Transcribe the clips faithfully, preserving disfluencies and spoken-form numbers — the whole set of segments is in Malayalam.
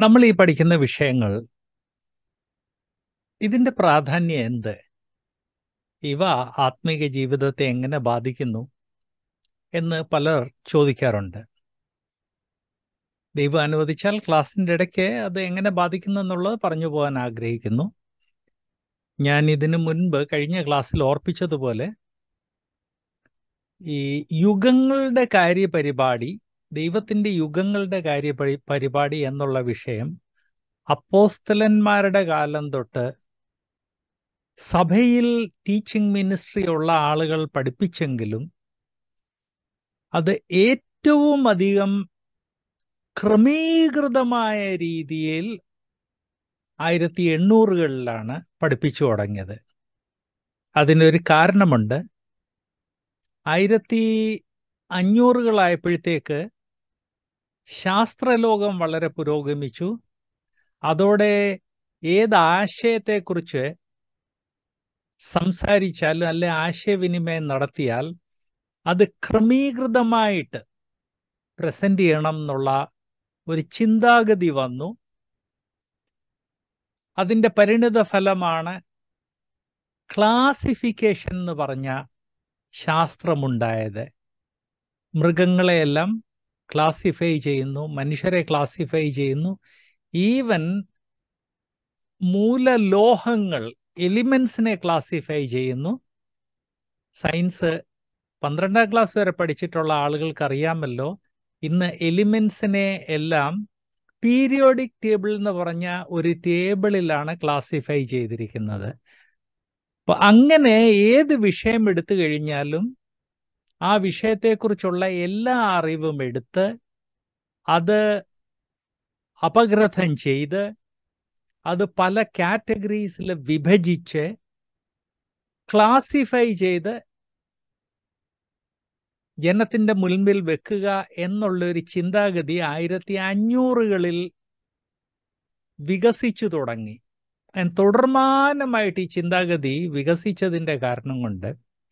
നമ്മൾ ഈ പഠിക്കുന്ന വിഷയങ്ങൾ ഇതിൻ്റെ പ്രാധാന്യം എന്ത്? ഇവ ആത്മീക ജീവിതത്തെ എങ്ങനെ ബാധിക്കുന്നു എന്ന് പലർ ചോദിക്കാറുണ്ട്. ദൈവം അനുവദിച്ചാൽ ക്ലാസ്സിൻ്റെ ഇടയ്ക്ക് അത് എങ്ങനെ ബാധിക്കുന്നു എന്നുള്ളത് പറഞ്ഞു പോകാൻ ആഗ്രഹിക്കുന്നു. ഞാൻ ഇതിനു മുൻപ് കഴിഞ്ഞ ക്ലാസ്സിൽ ഓർപ്പിച്ചതുപോലെ ഈ യുഗങ്ങളുടെ കാര്യപരിപാടി, ദൈവത്തിൻ്റെ യുഗങ്ങളുടെ കാര്യ പരിപാടി എന്നുള്ള വിഷയം അപ്പോസ്തലന്മാരുടെ കാലം തൊട്ട് സഭയിൽ ടീച്ചിങ് മിനിസ്ട്രി ഉള്ള ആളുകൾ പഠിപ്പിച്ചെങ്കിലും അത് ഏറ്റവും അധികം ക്രമീകൃതമായ രീതിയിൽ ആയിരത്തി എണ്ണൂറുകളിലാണ് പഠിപ്പിച്ചു തുടങ്ങിയത്. അതിനൊരു കാരണമുണ്ട്. ആയിരത്തി അഞ്ഞൂറുകളായപ്പോഴത്തേക്ക് ശാസ്ത്രലോകം വളരെ പുരോഗമിച്ചു. അതോടെ ഏത് ആശയത്തെക്കുറിച്ച് സംസാരിച്ചാൽ അല്ലെ ആശയവിനിമയം നടത്തിയാൽ അത് ക്രമീകൃതമായിട്ട് പ്രസന്റ് ചെയ്യണം എന്നുള്ള ഒരു ചിന്താഗതി വന്നു. അതിൻ്റെ പരിണിത ഫലമാണ് ക്ലാസിഫിക്കേഷൻ എന്ന് പറഞ്ഞ ശാസ്ത്രമുണ്ടായത്. മൃഗങ്ങളെയെല്ലാം ക്ലാസിഫൈ ചെയ്യുന്നു, മനുഷ്യരെ ക്ലാസിഫൈ ചെയ്യുന്നു, ഈവൻ മൂലലോഹങ്ങൾ എലിമെന്റ്സിനെ ക്ലാസിഫൈ ചെയ്യുന്നു. സയൻസ് പന്ത്രണ്ടാം ക്ലാസ് വരെ പഠിച്ചിട്ടുള്ള ആളുകൾക്ക് അറിയാമല്ലോ, ഇന്ന് എലിമെന്റ്സിനെ എല്ലാം പീരിയോഡിക് ടേബിൾ എന്ന് പറഞ്ഞ ഒരു ടേബിളിലാണ് ക്ലാസിഫൈ ചെയ്തിരിക്കുന്നത്. അപ്പോൾ അങ്ങനെ ഏത് വിഷയം എടുത്തു കഴിഞ്ഞാലും ആ വിഷയത്തെക്കുറിച്ചുള്ള എല്ലാ അറിവും എടുത്ത് അത് അപഗ്രഥം ചെയ്ത് അത് പല കാറ്റഗറീസിൽ വിഭജിച്ച് ക്ലാസിഫൈ ചെയ്ത് ജനത്തിൻ്റെ മുൻപിൽ വെക്കുക എന്നുള്ളൊരു ചിന്താഗതി ആയിരത്തി അഞ്ഞൂറുകളിൽ വികസിച്ചു തുടങ്ങി. തുടർമാനമായിട്ട് ഈ ചിന്താഗതി വികസിച്ചതിൻ്റെ കാരണം കൊണ്ട്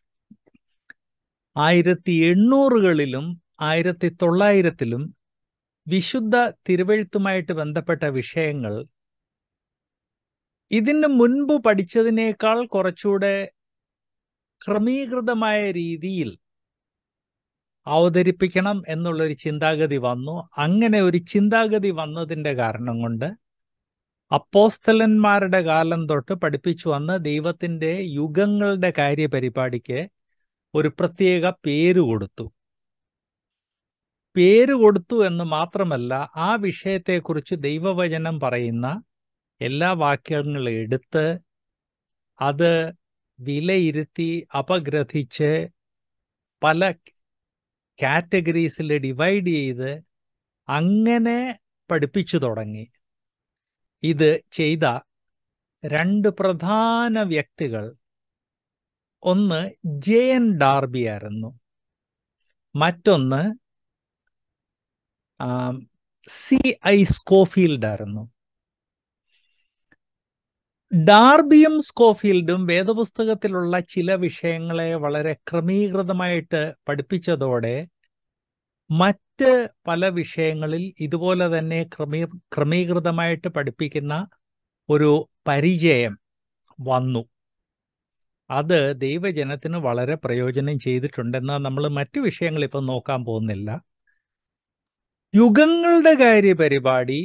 ആയിരത്തി എണ്ണൂറുകളിലും ആയിരത്തി തൊള്ളായിരത്തിലും വിശുദ്ധ തിരുവെഴുത്തുമായിട്ട് ബന്ധപ്പെട്ട വിഷയങ്ങൾ ഇതിന് മുൻപ് പഠിച്ചതിനേക്കാൾ കുറച്ചുകൂടെ ക്രമീകൃതമായ രീതിയിൽ അവതരിപ്പിക്കണം എന്നുള്ളൊരു ചിന്താഗതി വന്നു. അങ്ങനെ ഒരു ചിന്താഗതി വന്നതിൻ്റെ കാരണം കൊണ്ട് അപ്പോസ്തലന്മാരുടെ കാലം തൊട്ട് പഠിപ്പിച്ചു വന്ന ദൈവത്തിൻ്റെ യുഗങ്ങളുടെ കാര്യപരിപാടിക്ക് ഒരു പ്രത്യേക പേര് കൊടുത്തു. പേര് കൊടുത്തു എന്ന് മാത്രമല്ല, ആ വിഷയത്തെക്കുറിച്ച് ദൈവവചനം പറയുന്ന എല്ലാ വാക്യങ്ങളും എടുത്ത് അത് വിലയിരുത്തി അപഗ്രഥിച്ച് പല കാറ്റഗറീസിൽ ഡിവൈഡ് ചെയ്ത് അങ്ങനെ പഠിപ്പിച്ചു തുടങ്ങി. ഇത് ചെയ്ത രണ്ട് പ്രധാന വ്യക്തികൾ, ഒന്ന് ജെ എൻ ഡാർബി ആയിരുന്നു, മറ്റൊന്ന് സി ഐ സ്കോഫീൽഡ് ആയിരുന്നു. ഡാർബിയും സ്കോഫീൽഡും വേദപുസ്തകത്തിലുള്ള ചില വിഷയങ്ങളെ വളരെ ക്രമീകൃതമായിട്ട് പഠിപ്പിച്ചതോടെ മറ്റ് പല വിഷയങ്ങളിൽ ഇതുപോലെ തന്നെ ക്രമീ ക്രമീകൃതമായിട്ട് പഠിപ്പിക്കുന്ന ഒരു പരിചയം വന്നു. അത് ദൈവജനത്തിന് വളരെ പ്രയോജനം ചെയ്തിട്ടുണ്ടെന്നാൽ നമ്മൾ മറ്റു വിഷയങ്ങൾ ഇപ്പം നോക്കാൻ പോകുന്നില്ല. യുഗങ്ങളുടെ കാര്യപരിപാടി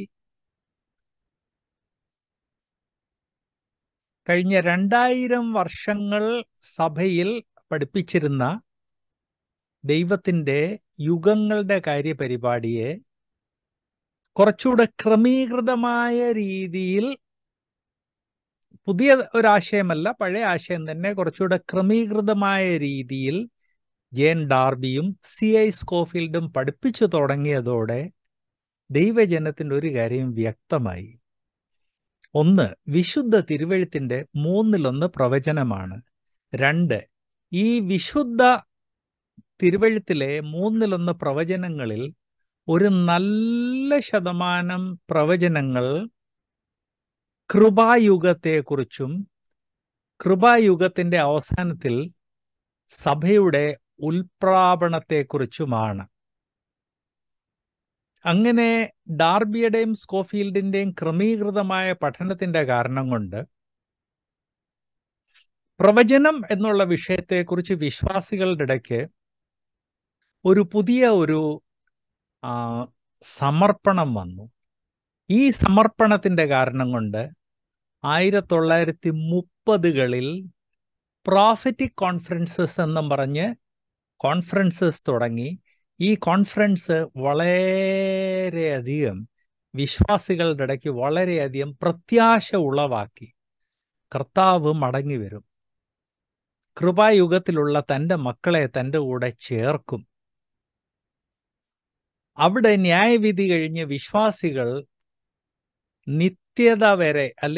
കഴിഞ്ഞ രണ്ടായിരം വർഷങ്ങൾ സഭയിൽ പഠിപ്പിച്ചിരുന്ന ദൈവത്തിൻ്റെ യുഗങ്ങളുടെ കാര്യപരിപാടിയെ കുറച്ചുകൂടെ ക്രമീകൃതമായ രീതിയിൽ, പുതിയ ഒരാശയമല്ല, പഴയ ആശയം തന്നെ, കുറച്ചുകൂടെ ക്രമീകൃതമായ രീതിയിൽ ജെൻ ഡാർബിയും സി ഐ സ്കോഫീൽഡും പഠിപ്പിച്ചു തുടങ്ങിയതോടെ ദൈവജനത്തിൻ്റെ ഒരു കാര്യം വ്യക്തമായി. ഒന്ന്, വിശുദ്ധ തിരുവെഴുത്തിൻ്റെ മൂന്നിലൊന്ന് പ്രവചനമാണ്. രണ്ട്, ഈ വിശുദ്ധ തിരുവെഴുത്തിലെ മൂന്നിലൊന്ന് പ്രവചനങ്ങളിൽ ഒരു നല്ല ശതമാനം പ്രവചനങ്ങൾ കൃപായുഗത്തെക്കുറിച്ചും കൃപായുഗത്തിൻ്റെ അവസാനത്തിൽ സഭയുടെ ഉൽപ്രാപണത്തെക്കുറിച്ചുമാണ്. അങ്ങനെ ഡാർബിയുടെയും സ്കോഫീൽഡിന്റെയും ക്രമീകൃതമായ പഠനത്തിന്റെ കാരണം കൊണ്ട് പ്രവചനം എന്നുള്ള വിഷയത്തെക്കുറിച്ച് വിശ്വാസികളുടെ ഇടയ്ക്ക് ഒരു പുതിയ ഒരു സമർപ്പണം വന്നു. ഈ സമർപ്പണത്തിന്റെ കാരണം കൊണ്ട് ആയിരത്തി തൊള്ളായിരത്തി മുപ്പതുകളിൽ പ്രോഫറ്റിക് കോൺഫറൻസസ് എന്നും പറഞ്ഞ് കോൺഫറൻസസ് തുടങ്ങി. ഈ കോൺഫറൻസ് വളരെയധികം വിശ്വാസികളുടെ ഇടയ്ക്ക് വളരെയധികം പ്രത്യാശ ഉളവാക്കി. കർത്താവ് മടങ്ങി വരും, കൃപായുഗത്തിലുള്ള തൻ്റെ മക്കളെ തൻ്റെ കൂടെ ചേർക്കും. അവിടെ ന്യായവിധി കഴിഞ്ഞ് വിശ്വാസികൾ നിത്യത വരെ അല്ലെ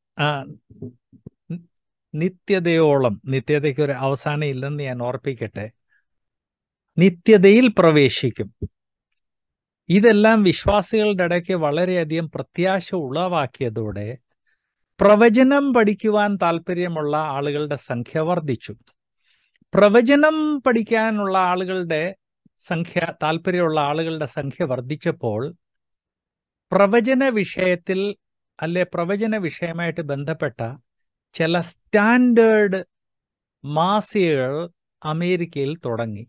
നിത്യതയോളം, നിത്യതയ്ക്ക് ഒരു അവസാനം ഇല്ലെന്ന് ഞാൻ ഓർപ്പിക്കട്ടെ, നിത്യതയിൽ പ്രവേശിക്കും. ഇതെല്ലാം വിശ്വാസികളുടെ ഇടയ്ക്ക് വളരെയധികം പ്രത്യാശ ഉളവാക്കിയതോടെ പ്രവചനം പഠിക്കുവാൻ താല്പര്യമുള്ള ആളുകളുടെ സംഖ്യ വർദ്ധിച്ചു. പ്രവചനം പഠിക്കാനുള്ള ആളുകളുടെ സംഖ്യ താല്പര്യമുള്ള ആളുകളുടെ സംഖ്യ വർദ്ധിച്ചപ്പോൾ പ്രവചന വിഷയത്തിൽ അല്ലെ പ്രവചന വിഷയമായിട്ട് ബന്ധപ്പെട്ട ചില സ്റ്റാൻഡേർഡ് മാസികകൾ അമേരിക്കയിൽ തുടങ്ങി.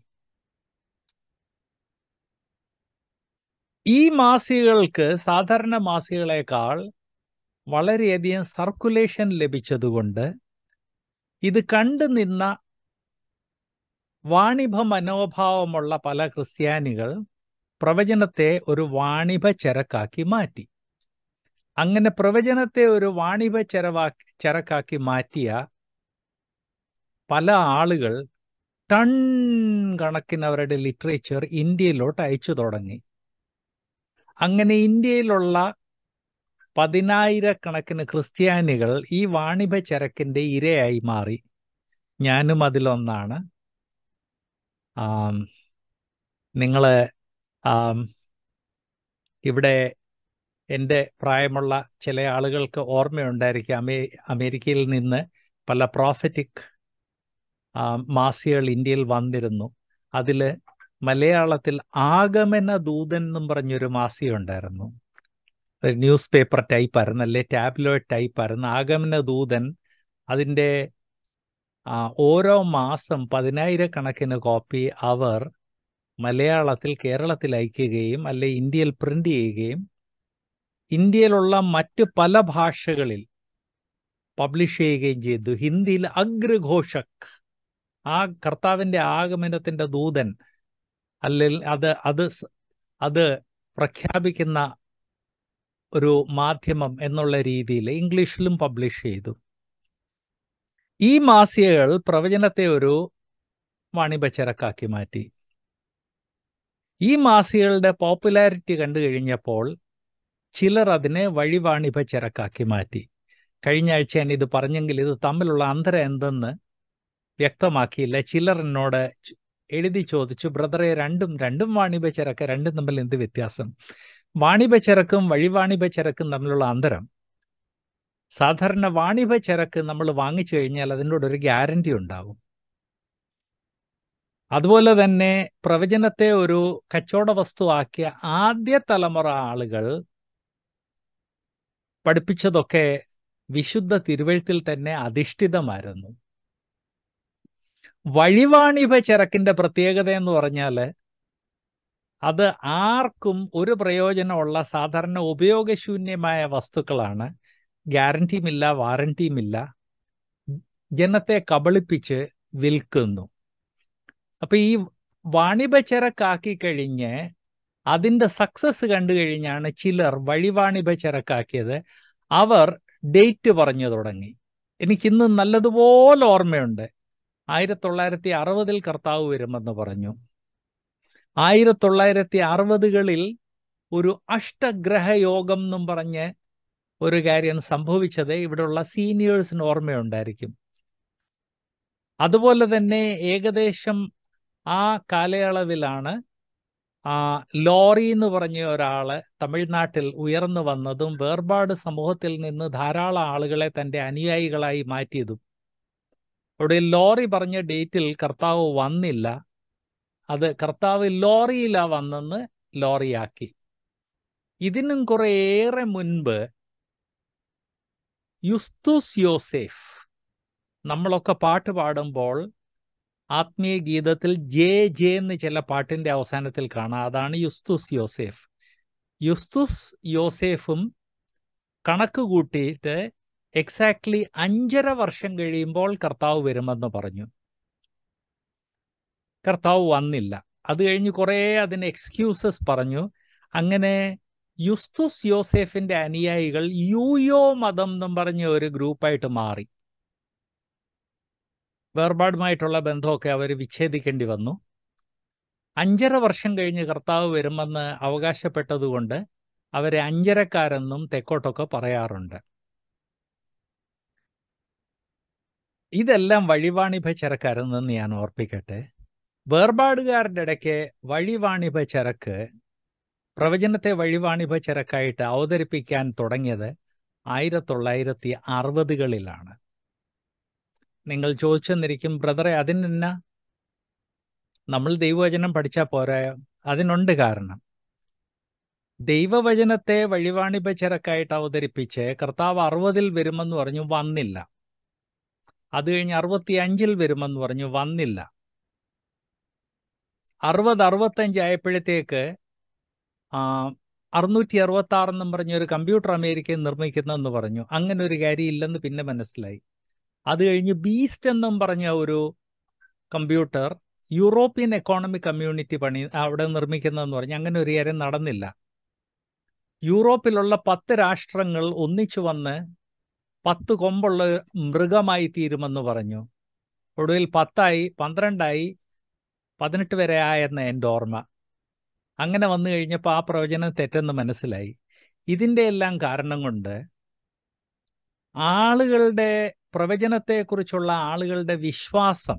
ഈ മാസികകൾക്ക് സാധാരണ മാസികകളെക്കാൾ വളരെയധികം സർക്കുലേഷൻ ലഭിച്ചതുകൊണ്ട് ഇത് കണ്ടു നിന്ന വാണിഭ മനോഭാവമുള്ള പല ക്രിസ്ത്യാനികൾ പ്രവചനത്തെ ഒരു വാണിഭ ചരക്കാക്കി മാറ്റി. അങ്ങനെ പ്രവചനത്തെ ഒരു വാണിഭ ചരവാക്കി ചരക്കാക്കി മാറ്റിയ പല ആളുകൾ ടൺ കണക്കിന് അവരുടെ ലിറ്ററേച്ചർ ഇന്ത്യയിലോട്ട് അയച്ചു തുടങ്ങി. അങ്ങനെ ഇന്ത്യയിലുള്ള പതിനായിരക്കണക്കിന് ക്രിസ്ത്യാനികൾ ഈ വാണിഭ ചരക്കിൻ്റെ ഇരയായി മാറി. ഞാനും അതിലൊന്നാണ്. നിങ്ങൾ ഇവിടെ എൻ്റെ പ്രായമുള്ള ചില ആളുകൾക്ക് ഓർമ്മയുണ്ടായിരിക്കും, അമേ അമേരിക്കയിൽ നിന്ന് പല പ്രോഫറ്റിക് മാസികകൾ ഇന്ത്യയിൽ വന്നിരുന്നു. അതിൽ മലയാളത്തിൽ ആഗമന ദൂതൻ എന്നും പറഞ്ഞൊരു മാസിക ഉണ്ടായിരുന്നു. ഒരു ന്യൂസ് പേപ്പർ ടൈപ്പായിരുന്നു, അല്ലെ ടാബ്ലോയിഡ് ടൈപ്പായിരുന്നു ആഗമന ദൂതൻ. അതിൻ്റെ ഓരോ മാസം പതിനായിരക്കണക്കിന് കോപ്പി അവർ മലയാളത്തിൽ കേരളത്തിൽ അയക്കുകയും അല്ലെ ഇന്ത്യയിൽ പ്രിന്റ് ചെയ്യുകയും ഇന്ത്യയിലുള്ള മറ്റ് പല ഭാഷകളിൽ പബ്ലിഷ് ചെയ്യുകയും ചെയ്തു. ഹിന്ദിയിൽ അഗ്രഘോഷക്, ആ കർത്താവിൻ്റെ ആഗമനത്തിൻ്റെ ദൂതൻ, അല്ലെങ്കിൽ അത് അത് അത് പ്രഖ്യാപിക്കുന്ന ഒരു മാധ്യമം എന്നുള്ള രീതിയിൽ ഇംഗ്ലീഷിലും പബ്ലിഷ് ചെയ്തു. ഈ മാസികകൾ പ്രവചനത്തെ ഒരു വാണിഭച്ചരക്കാക്കി മാറ്റി. ഈ മാസികകളുടെ പോപ്പുലാരിറ്റി കണ്ടു കഴിഞ്ഞപ്പോൾ ചിലർ അതിനെ വഴിവാണിഭച്ചരക്കാക്കി മാറ്റി. കഴിഞ്ഞ ആഴ്ച ഞാൻ ഇത് പറഞ്ഞെങ്കിൽ ഇത് തമ്മിലുള്ള അന്തരം എന്തെന്ന് വ്യക്തമാക്കിയില്ല. ചിലർ എന്നോട് എഴുതി ചോദിച്ചു, ബ്രദറെ, രണ്ടും രണ്ടും വാണിഭച്ചരക്ക്, രണ്ടും തമ്മിൽ എന്ത് വ്യത്യാസം? വാണിഭച്ചരക്കും വഴിവാണിഭച്ചരക്കും തമ്മിലുള്ള അന്തരം, സാധാരണ വാണിഭച്ചരക്ക് നമ്മൾ വാങ്ങിച്ചു കഴിഞ്ഞാൽ അതിനോട് ഒരു ഗ്യാരണ്ടി ഉണ്ടാകും. അതുപോലെ തന്നെ പ്രവചനത്തെ ഒരു കച്ചവട വസ്തുവാക്കിയ ആദ്യ തലമുറ ആളുകൾ പഠിപ്പിച്ചതൊക്കെ വിശുദ്ധ തിരുവെഴുത്തിൽ തന്നെ അധിഷ്ഠിതമായിരുന്നു. വഴിവാണിഭ ചരക്കിന്റെ പ്രത്യേകത എന്ന് പറഞ്ഞാൽ അത് ആർക്കും ഒരു പ്രയോജനമുള്ള സാധാരണ ഉപയോഗശൂന്യമായ വസ്തുക്കളാണ്. ഗ്യാരണ്ടിയുമില്ല, വാറണ്ടിയുമില്ല, ജനത്തെ കബളിപ്പിച്ച് വിൽക്കുന്നു. അപ്പൊ ഈ വാണിഭ ചരക്കാക്കി കഴിഞ്ഞ് അതിൻ്റെ സക്സസ് കണ്ടു കഴിഞ്ഞാണ് ചിലർ വഴിവാണിഭ ചരക്കാക്കിയത്. അവർ ഡേറ്റ് പറഞ്ഞു തുടങ്ങി. എനിക്കിന്ന് നല്ലതുപോലെ ഓർമ്മയുണ്ട്, ആയിരത്തി തൊള്ളായിരത്തി അറുപതിൽ കർത്താവ് വരുമെന്ന് പറഞ്ഞു. ആയിരത്തി തൊള്ളായിരത്തി അറുപതുകളിൽ ഒരു അഷ്ടഗ്രഹ യോഗം എന്നും പറഞ്ഞ് ഒരു കാര്യം സംഭവിച്ചത് ഇവിടെയുള്ള സീനിയേഴ്സിന് ഓർമ്മയുണ്ടായിരിക്കും. അതുപോലെ തന്നെ ഏകദേശം ആ കാലയളവിലാണ് ആ ലോറി എന്ന് പറഞ്ഞ ഒരാള് തമിഴ്നാട്ടിൽ ഉയർന്നു വന്നതും വേർപാട് സമൂഹത്തിൽ നിന്ന് ധാരാളം ആളുകളെ തൻ്റെ അനുയായികളായി മാറ്റിയതും. അവിടെ ലോറി പറഞ്ഞ ഡേറ്റിൽ കർത്താവ് വന്നില്ല, അത് കർത്താവ് ലോറിയിലാ വന്നെന്ന് ലോറിയാക്കി. ഇതിനും കുറേയേറെ മുൻപ് യുസ്തുസ് യോസേഫ്, നമ്മളൊക്കെ പാട്ട് പാടുമ്പോൾ ആത്മീയ ഗീതത്തിൽ ജെ ജെ എന്ന് ചില പാട്ടിൻ്റെ അവസാനത്തിൽ കാണാം. അതാണ് യുസ്തുസ് യോസേഫ്. യുസ്തുസ് യോസേഫും കണക്ക് കൂട്ടിയിട്ട് എക്സാക്ട്ലി അഞ്ചര വർഷം കഴിയുമ്പോൾ കർത്താവ് വരുമെന്ന് പറഞ്ഞു. കർത്താവ് വന്നില്ല. അത് കഴിഞ്ഞ് കുറേ അതിന് എക്സ്ക്യൂസസ് പറഞ്ഞു. അങ്ങനെ യുസ്തുസ് യോസേഫിന്റെ അനുയായികൾ യൂയോ മതം എന്നും പറഞ്ഞ ഒരു ഗ്രൂപ്പായിട്ട് മാറി. വേർപാടുമായിട്ടുള്ള ബന്ധമൊക്കെ അവർ വിച്ഛേദിക്കേണ്ടി വന്നു. അഞ്ചര വർഷം കഴിഞ്ഞ് കർത്താവ് വരുമെന്ന് അവകാശപ്പെട്ടതുകൊണ്ട് അവരെ അഞ്ചരക്കാരെന്നും തെക്കോട്ടൊക്കെ പറയാറുണ്ട്. ഇതെല്ലാം വഴിവാണിഭ ചരക്കാരെന്ന് ഞാൻ ഓർപ്പിക്കട്ടെ. വേർപാടുകാരുടെ ഇടയ്ക്ക് വഴിവാണിഭ ചരക്ക്, പ്രവചനത്തെ വഴിവാണിഭ ചരക്കായിട്ട് അവതരിപ്പിക്കാൻ തുടങ്ങിയത് ആയിരത്തി തൊള്ളായിരത്തി അറുപതുകളിലാണ്. നിങ്ങൾ ചോദിച്ചെന്നിരിക്കും, ബ്രദറെ അതിനെന്നാ നമ്മൾ ദൈവവചനം പഠിച്ചാൽ പോരായോ? അതിനുണ്ട് കാരണം. ദൈവവചനത്തെ വഴിവാണിഭ ചരക്കായിട്ട് അവതരിപ്പിച്ച് കർത്താവ് അറുപതിൽ വരുമെന്ന് പറഞ്ഞു, വന്നില്ല. അത് കഴിഞ്ഞ് അറുപത്തി അഞ്ചിൽ വരുമെന്ന് പറഞ്ഞു, വന്നില്ല. അറുപത് അറുപത്തഞ്ച് ആയപ്പോഴത്തേക്ക് അറുന്നൂറ്റി അറുപത്തി ആറ് എന്നും പറഞ്ഞ ഒരു കമ്പ്യൂട്ടർ അമേരിക്കയിൽ നിർമ്മിക്കുന്നതെന്ന് പറഞ്ഞു. അങ്ങനെ ഒരു കാര്യം ഇല്ലെന്ന് പിന്നെ മനസ്സിലായി. അത് കഴിഞ്ഞ് ബീസ്റ്റ് എന്നും പറഞ്ഞ ഒരു കമ്പ്യൂട്ടർ യൂറോപ്യൻ എക്കോണമിക് കമ്മ്യൂണിറ്റി പണി അവിടെ നിർമ്മിക്കുന്നതെന്ന് പറഞ്ഞു. അങ്ങനെ ഒരു കാര്യം നടന്നില്ല. യൂറോപ്പിലുള്ള പത്ത് രാഷ്ട്രങ്ങൾ ഒന്നിച്ചു വന്ന് പത്ത് കൊമ്പുള്ള മൃഗമായി തീരുമെന്ന് പറഞ്ഞു. ഒടുവിൽ പത്തായി, പന്ത്രണ്ടായി, പതിനെട്ട് വരെ ആയെന്ന് എൻ്റെ ഓർമ്മ. അങ്ങനെ വന്നു കഴിഞ്ഞപ്പോൾ ആ പ്രവചനം തെറ്റെന്ന് മനസ്സിലായി. ഇതിൻ്റെ എല്ലാം കാരണം കൊണ്ട് ആളുകളുടെ പ്രവചനത്തെക്കുറിച്ചുള്ള ആളുകളുടെ വിശ്വാസം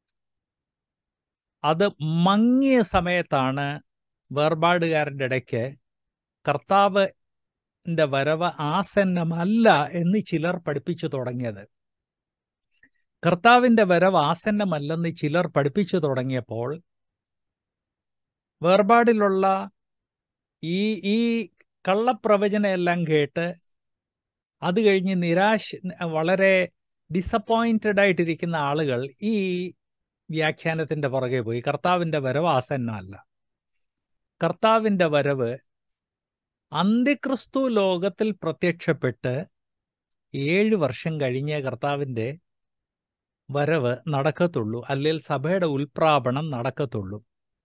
അത് മങ്ങിയ സമയത്താണ് വേർപാടുകാരുടെ ഇടയ്ക്ക് കർത്താവിൻ്റെ വരവ് ആസന്നമല്ല എന്ന് ചിലർ പഠിപ്പിച്ചു തുടങ്ങിയത്. കർത്താവിൻ്റെ വരവ് ആസന്നമല്ലെന്ന് ചിലർ പഠിപ്പിച്ചു തുടങ്ങിയപ്പോൾ വേർപാടിലുള്ള ഈ ഈ കള്ളപ്രവചനം എല്ലാം കേട്ട് അത് കഴിഞ്ഞ് നിരാശ വളരെ ഡിസപ്പോയിൻറ്റഡ് ആയിട്ടിരിക്കുന്ന ആളുകൾ ഈ വ്യാഖ്യാനത്തിൻ്റെ പുറകെ പോയി. കർത്താവിൻ്റെ വരവ് ആസന്നമല്ല. കർത്താവിൻ്റെ വരവ് അന്ത്യക്രിസ്തു ലോകത്തിൽ പ്രത്യക്ഷപ്പെട്ട് ഏഴ് വർഷം കഴിഞ്ഞേ കർത്താവിൻ്റെ വരവ് നടക്കത്തുള്ളൂ, അല്ലെങ്കിൽ സഭയുടെ ഉൽപ്രാപണം നടക്കത്തുള്ളൂ.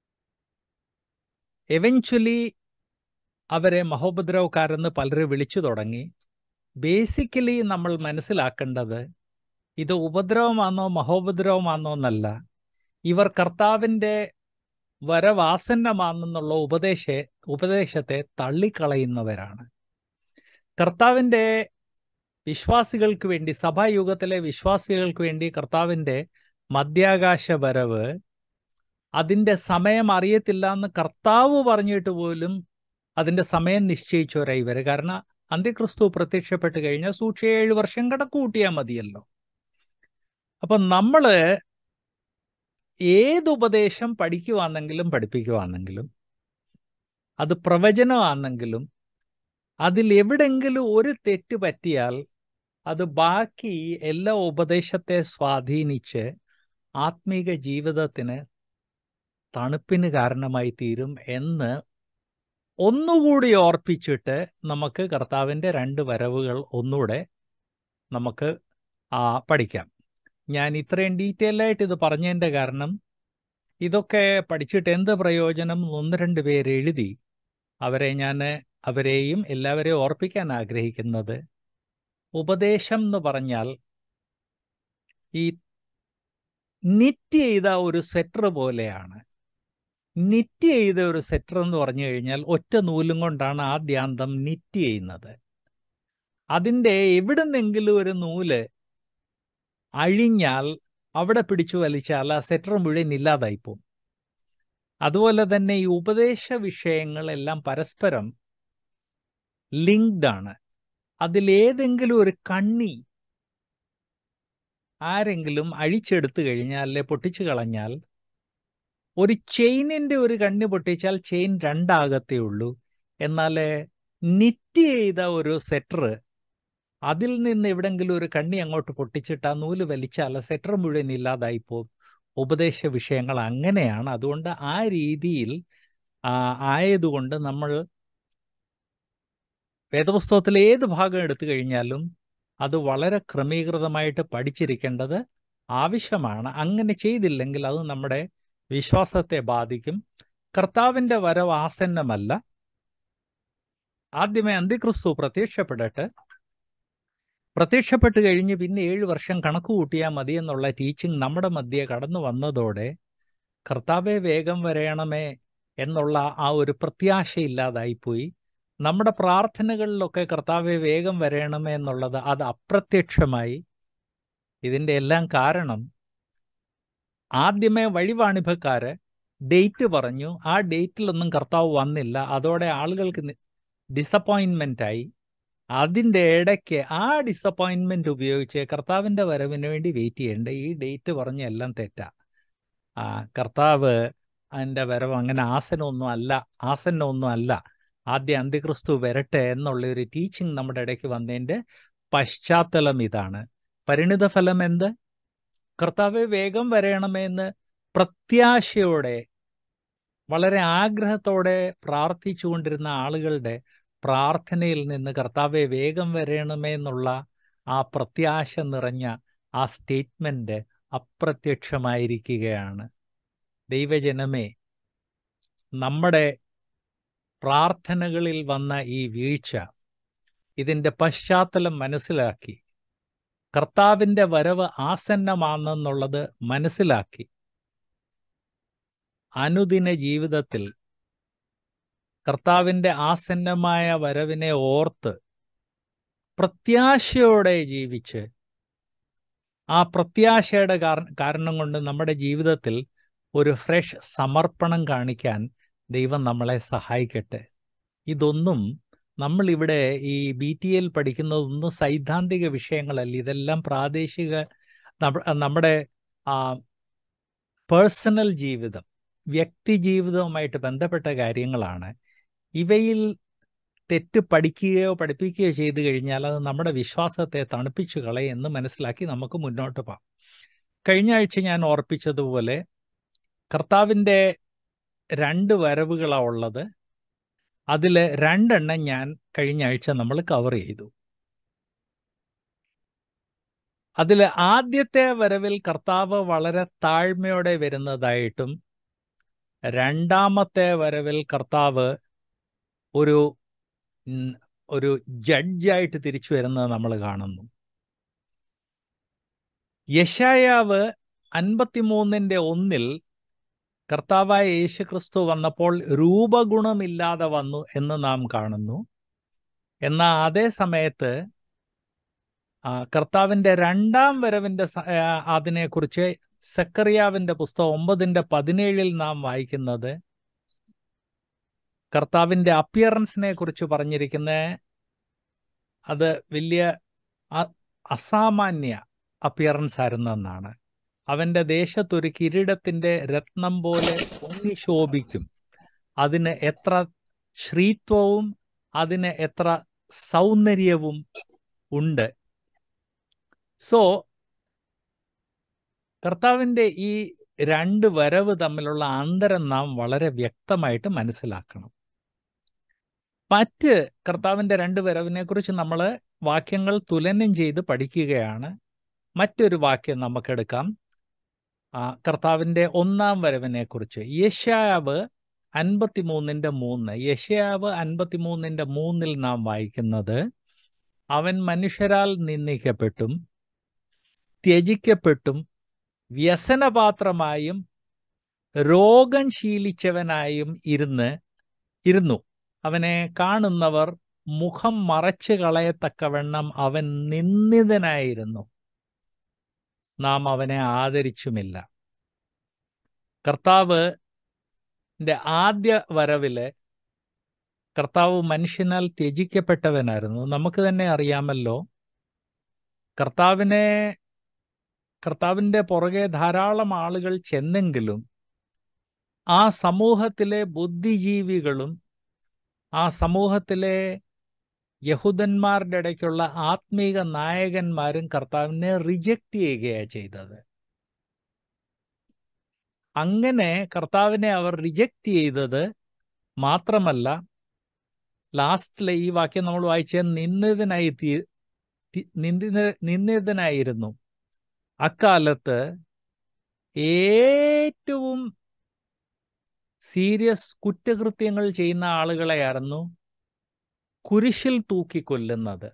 എവൻച്വലി അവരെ മഹോപദ്രവക്കാരെന്ന് പലരും വിളിച്ചു തുടങ്ങി. ബേസിക്കലി നമ്മൾ മനസ്സിലാക്കേണ്ടത് ഇത് ഉപദ്രവമാണോ മഹോപദ്രവമാണോ എന്നല്ല, ഇവർ കർത്താവിൻ്റെ വരവാസന്നമാണെന്നുള്ള ഉപദേശ ഉപദേശത്തെ തള്ളിക്കളയുന്നവരാണ്. കർത്താവിൻ്റെ വിശ്വാസികൾക്ക് വേണ്ടി, സഭായുഗത്തിലെ വിശ്വാസികൾക്ക് വേണ്ടി കർത്താവിൻ്റെ മധ്യാകാശ വരവ് അതിൻ്റെ സമയം അറിയത്തില്ല എന്ന് കർത്താവ് പറഞ്ഞിട്ട് പോലും അതിൻ്റെ സമയം നിശ്ചയിച്ചവരായി ഇവർ. കാരണം അന്ത്യക്രിസ്തു പ്രത്യക്ഷപ്പെട്ട് കഴിഞ്ഞാൽ സൂക്ഷിച്ച് ഏഴ് വർഷം കണക്ക് കൂട്ടിയാൽ മതിയല്ലോ. അപ്പം നമ്മൾ ഏതുപദേശം പഠിക്കുവാണെങ്കിലും പഠിപ്പിക്കുവാണെങ്കിലും അത് പ്രവചനമാണെങ്കിലും അതിൽ എവിടെങ്കിലും ഒരു തെറ്റ് പറ്റിയാൽ അത് ബാക്കി എല്ലാ ഉപദേശത്തെ സ്വാധീനിച്ച് ആത്മീക ജീവിതത്തിന് തണുപ്പിന് കാരണമായി തീരും എന്ന് ഒന്നുകൂടി ഓർപ്പിച്ചിട്ട് നമുക്ക് കർത്താവിൻ്റെ രണ്ട് വരവുകൾ ഒന്നുകൂടെ നമുക്ക് പഠിക്കാം. ഞാൻ ഇത്രയും ഡീറ്റെയിൽ ആയിട്ട് ഇത് പറഞ്ഞതിൻ്റെ കാരണം ഇതൊക്കെ പഠിച്ചിട്ട് എന്ത് പ്രയോജനം ഒന്ന് രണ്ട് പേര് എഴുതി. അവരെ ഞാൻ അവരെയും എല്ലാവരെയും ഓർപ്പിക്കാൻ ആഗ്രഹിക്കുന്നത്, ഉപദേശം എന്ന് പറഞ്ഞാൽ ഈ നിറ്റ് ചെയ്ത ഒരു സ്വെറ്റർ പോലെയാണ്. നിറ്റ് ചെയ്ത ഒരു സ്വെറ്റർ എന്ന് പറഞ്ഞു കഴിഞ്ഞാൽ ഒറ്റ നൂലും കൊണ്ടാണ് ആദ്യാന്തം നിറ്റ് ചെയ്യുന്നത്. അതിൻ്റെ എവിടുന്നെങ്കിലും ഒരു നൂല് അഴിഞ്ഞാൽ അവിടെ പിടിച്ചു വലിച്ചാൽ ആ സ്വെറ്റർ മുഴുവൻ ഇല്ലാതായിപ്പോവും. അതുപോലെ തന്നെ ഈ ഉപദേശ വിഷയങ്ങളെല്ലാം പരസ്പരം ലിങ്ക്ഡ് ആണ്. അതിലേതെങ്കിലും ഒരു കണ്ണി ആരെങ്കിലും അഴിച്ചെടുത്തു കഴിഞ്ഞാൽ അല്ലെ പൊട്ടിച്ചു കളഞ്ഞാൽ, ഒരു ചെയിനിൻ്റെ ഒരു കണ്ണി പൊട്ടിച്ചാൽ ചെയിൻ രണ്ടാകത്തേ ഉള്ളൂ. എന്നാൽ നിറ്റ് ചെയ്ത ഒരു സെറ്റർ, അതിൽ നിന്ന് എവിടെങ്കിലും ഒരു കണ്ണി അങ്ങോട്ട് പൊട്ടിച്ചിട്ട് ആ നൂല് വലിച്ചാൽ സെറ്റർ മുഴുവൻ ഇല്ലാതായിപ്പോകും. ഉപദേശ വിഷയങ്ങൾ അങ്ങനെയാണ്. അതുകൊണ്ട് ആ രീതിയിൽ ആയതുകൊണ്ട് നമ്മൾ വേദപുസ്തകത്തിലെ ഏത് ഭാഗം എടുത്തു കഴിഞ്ഞാലും അത് വളരെ ക്രമീകൃതമായിട്ട് പഠിച്ചിരിക്കേണ്ടത് ആവശ്യമാണ്. അങ്ങനെ ചെയ്തില്ലെങ്കിൽ അത് നമ്മുടെ വിശ്വാസത്തെ ബാധിക്കും. കർത്താവിൻ്റെ വരവ് ആസന്നമല്ല. ആദ്യമേ അന്തിക്രിസ്തു പ്രത്യക്ഷപ്പെടട്ടെ, പ്രത്യക്ഷപ്പെട്ട് കഴിഞ്ഞ് പിന്നെ ഏഴ് വർഷം കണക്ക് കൂട്ടിയാൽ മതി എന്നുള്ള ടീച്ചിങ് നമ്മുടെ മധ്യേ കടന്നു വന്നതോടെ കർത്താവെ വേഗം വരയണമേ എന്നുള്ള ആ ഒരു പ്രത്യാശയില്ലാതായിപ്പോയി. നമ്മുടെ പ്രാർത്ഥനകളിലൊക്കെ കർത്താവെ വേഗം വരയണമേ എന്നുള്ളത് അത് അപ്രത്യക്ഷമായി. ഇതിൻ്റെ എല്ലാം കാരണം ആദ്യമേ വഴിവാണിഭക്കാര് ഡേറ്റ് പറഞ്ഞു, ആ ഡേറ്റിലൊന്നും കർത്താവ് വന്നില്ല. അതോടെ ആളുകൾക്ക് ഡിസപ്പോയിൻമെൻ്റായി. അതിൻ്റെ ഇടയ്ക്ക് ആ ഡിസപ്പോയിൻമെൻ്റ് ഉപയോഗിച്ച് കർത്താവിൻ്റെ വരവിന് വേണ്ടി വെയിറ്റ് ചെയ്യേണ്ട, ഈ ഡേറ്റ് പറഞ്ഞ എല്ലാം തെറ്റാ. ആ കർത്താവ് അതിൻ്റെ വരവ് അങ്ങനെ ആസനമൊന്നും അല്ല ആസന്നമൊന്നും അല്ല ആദ്യം അന്ത്യക്രിസ്തു വരട്ടെ എന്നുള്ളൊരു ടീച്ചിങ് നമ്മുടെ ഇടയ്ക്ക് വന്നതിൻ്റെ പശ്ചാത്തലം ഇതാണ്. പരിണിതഫലം എന്ത്? കർത്താവെ വേഗം വരയണമെന്ന് പ്രത്യാശയോടെ വളരെ ആഗ്രഹത്തോടെ പ്രാർത്ഥിച്ചുകൊണ്ടിരുന്ന ആളുകളുടെ പ്രാർത്ഥനയിൽ നിന്ന് കർത്താവെ വേഗം വരയണമേ എന്നുള്ള ആ പ്രത്യാശ നിറഞ്ഞ ആ സ്റ്റേറ്റ്മെൻറ്റ് അപ്രത്യക്ഷമായിരിക്കുകയാണ്. ദൈവജനമേ, നമ്മുടെ പ്രാർത്ഥനകളിൽ വന്ന ഈ വീഴ്ച, ഇതിൻ്റെ പശ്ചാത്തലം മനസ്സിലാക്കി കർത്താവിൻ്റെ വരവ് ആസന്നമാണെന്നുള്ളത് മനസ്സിലാക്കി അനുദിന ജീവിതത്തിൽ കർത്താവിൻ്റെ ആസന്നമായ വരവിനെ ഓർത്ത് പ്രത്യാശയോടെ ജീവിച്ച് ആ പ്രത്യാശയുടെ കാരണം കൊണ്ട് നമ്മുടെ ജീവിതത്തിൽ ഒരു ഫ്രഷ് സമർപ്പണം കാണിക്കാൻ ദൈവം നമ്മളെ സഹായിക്കട്ടെ. ഇതൊന്നും നമ്മളിവിടെ ഈ ബി ടി എൽ പഠിക്കുന്നതൊന്നും സൈദ്ധാന്തിക വിഷയങ്ങളല്ല. ഇതെല്ലാം പ്രാദേശിക നമ്മുടെ പേഴ്സണൽ ജീവിതം, വ്യക്തി ജീവിതവുമായിട്ട് ബന്ധപ്പെട്ട കാര്യങ്ങളാണ്. ഇവയിൽ തെറ്റ് പഠിക്കുകയോ പഠിപ്പിക്കുകയോ ചെയ്തു കഴിഞ്ഞാൽ അത് നമ്മുടെ വിശ്വാസത്തെ തണുപ്പിച്ചു കളയും എന്ന് മനസ്സിലാക്കി നമുക്ക് മുന്നോട്ട് പോകാം. കഴിഞ്ഞ ആഴ്ച ഞാൻ ഓർപ്പിച്ചതുപോലെ കർത്താവിൻ്റെ രണ്ട് വരവുകളാണ് ഉള്ളത്. അതിൽ രണ്ടെണ്ണം ഞാൻ കഴിഞ്ഞ ആഴ്ച നമ്മൾ കവർ ചെയ്തു. അതിൽ ആദ്യത്തെ വരവിൽ കർത്താവ് വളരെ താഴ്മയോടെ വരുന്നതായിട്ടും രണ്ടാമത്തെ വരവിൽ കർത്താവ് ഒരു ഒരു ജഡ്ജായിട്ട് തിരിച്ചു വരുന്നത് നമ്മൾ കാണുന്നു. യെശയ്യാവ് അൻപത്തിമൂന്നിൻ്റെ ഒന്നിൽ കർത്താവായ യേശുക്രിസ്തു വന്നപ്പോൾ രൂപഗുണമില്ലാതെ വന്നു എന്ന് നാം കാണുന്നു. എന്നാൽ അതേ സമയത്ത് കർത്താവിൻ്റെ രണ്ടാം വരവിൻ്റെ അതിനെക്കുറിച്ച് സെക്കറിയാവിൻ്റെ പുസ്തകം ഒമ്പതിൻ്റെ പതിനേഴിൽ നാം വായിക്കുന്നത് കർത്താവിൻ്റെ അപ്പിയറൻസിനെ കുറിച്ച് പറഞ്ഞിരിക്കുന്ന അത് വലിയ അസാമാന്യ അപ്പിയറൻസ് ആയിരുന്നെന്നാണ്. അവൻ്റെ ദേശത്തൊരു കിരീടത്തിൻ്റെ രത്നം പോലെ പൊങ്ങി ശോഭിക്കും. അതിന് എത്ര ശ്രീത്വവും അതിന് എത്ര സൗന്ദര്യവും ഉണ്ട്. സോ കർത്താവിൻ്റെ ഈ രണ്ട് വരവ് തമ്മിലുള്ള അന്തരം നാം വളരെ വ്യക്തമായിട്ട് മനസ്സിലാക്കണം. മറ്റ് കർത്താവിൻ്റെ രണ്ട് വരവിനെക്കുറിച്ച് നമ്മൾ വാക്യങ്ങൾ തുലനം ചെയ്ത് പഠിക്കുകയാണ്. മറ്റൊരു വാക്യം നമുക്കെടുക്കാം. കർത്താവിൻ്റെ ഒന്നാം വരവിനെക്കുറിച്ച് യെശയ്യാവ് അൻപത്തിമൂന്നിൻ്റെ മൂന്ന് യെശയ്യാവ് അൻപത്തിമൂന്നിൻ്റെ മൂന്നിൽ നാം വായിക്കുന്നത്, അവൻ മനുഷ്യരാൽ നിന്ദിക്കപ്പെട്ടും ത്യജിക്കപ്പെട്ടും വ്യസനപാത്രമായും രോഗം ശീലിച്ചവനായും ഇരുന്ന് ഇരുന്നു അവനെ കാണുന്നവർ മുഖം മറച്ചു കളയത്തക്കവണ്ണം അവൻ നിന്ദിതനായിരുന്നു. നാം അവനെ ആദരിച്ചുമില്ല. കർത്താവിൻ്റെ ആദ്യ വരവില് കർത്താവ് മനുഷ്യനാൽ ത്യജിക്കപ്പെട്ടവനായിരുന്നു. നമുക്ക് തന്നെ അറിയാമല്ലോ, കർത്താവിനെ കർത്താവിൻ്റെ പുറകെ ധാരാളം ആളുകൾ ചെന്നെങ്കിലും ആ സമൂഹത്തിലെ ബുദ്ധിജീവികളും ആ സമൂഹത്തിലെ യഹൂദന്മാരുടെ ഇടയ്ക്കുള്ള ആത്മീക നായകന്മാരും കർത്താവിനെ റിജക്റ്റ് ചെയ്യുകയാണ് ചെയ്തത്. അങ്ങനെ കർത്താവിനെ അവർ റിജക്റ്റ് ചെയ്തത് മാത്രമല്ല, ലാസ്റ്റിലെ ഈ വാക്യം നമ്മൾ വായിച്ച നിന്ദിതനായി തീ നിന്ദിത നിന്ദിതനായിരുന്നു. അക്കാലത്ത് ഏറ്റവും സീരിയസ് കുറ്റകൃത്യങ്ങൾ ചെയ്യുന്ന ആളുകളെയായിരുന്നു കുരിശിൽ തൂക്കിക്കൊല്ലുന്നത്.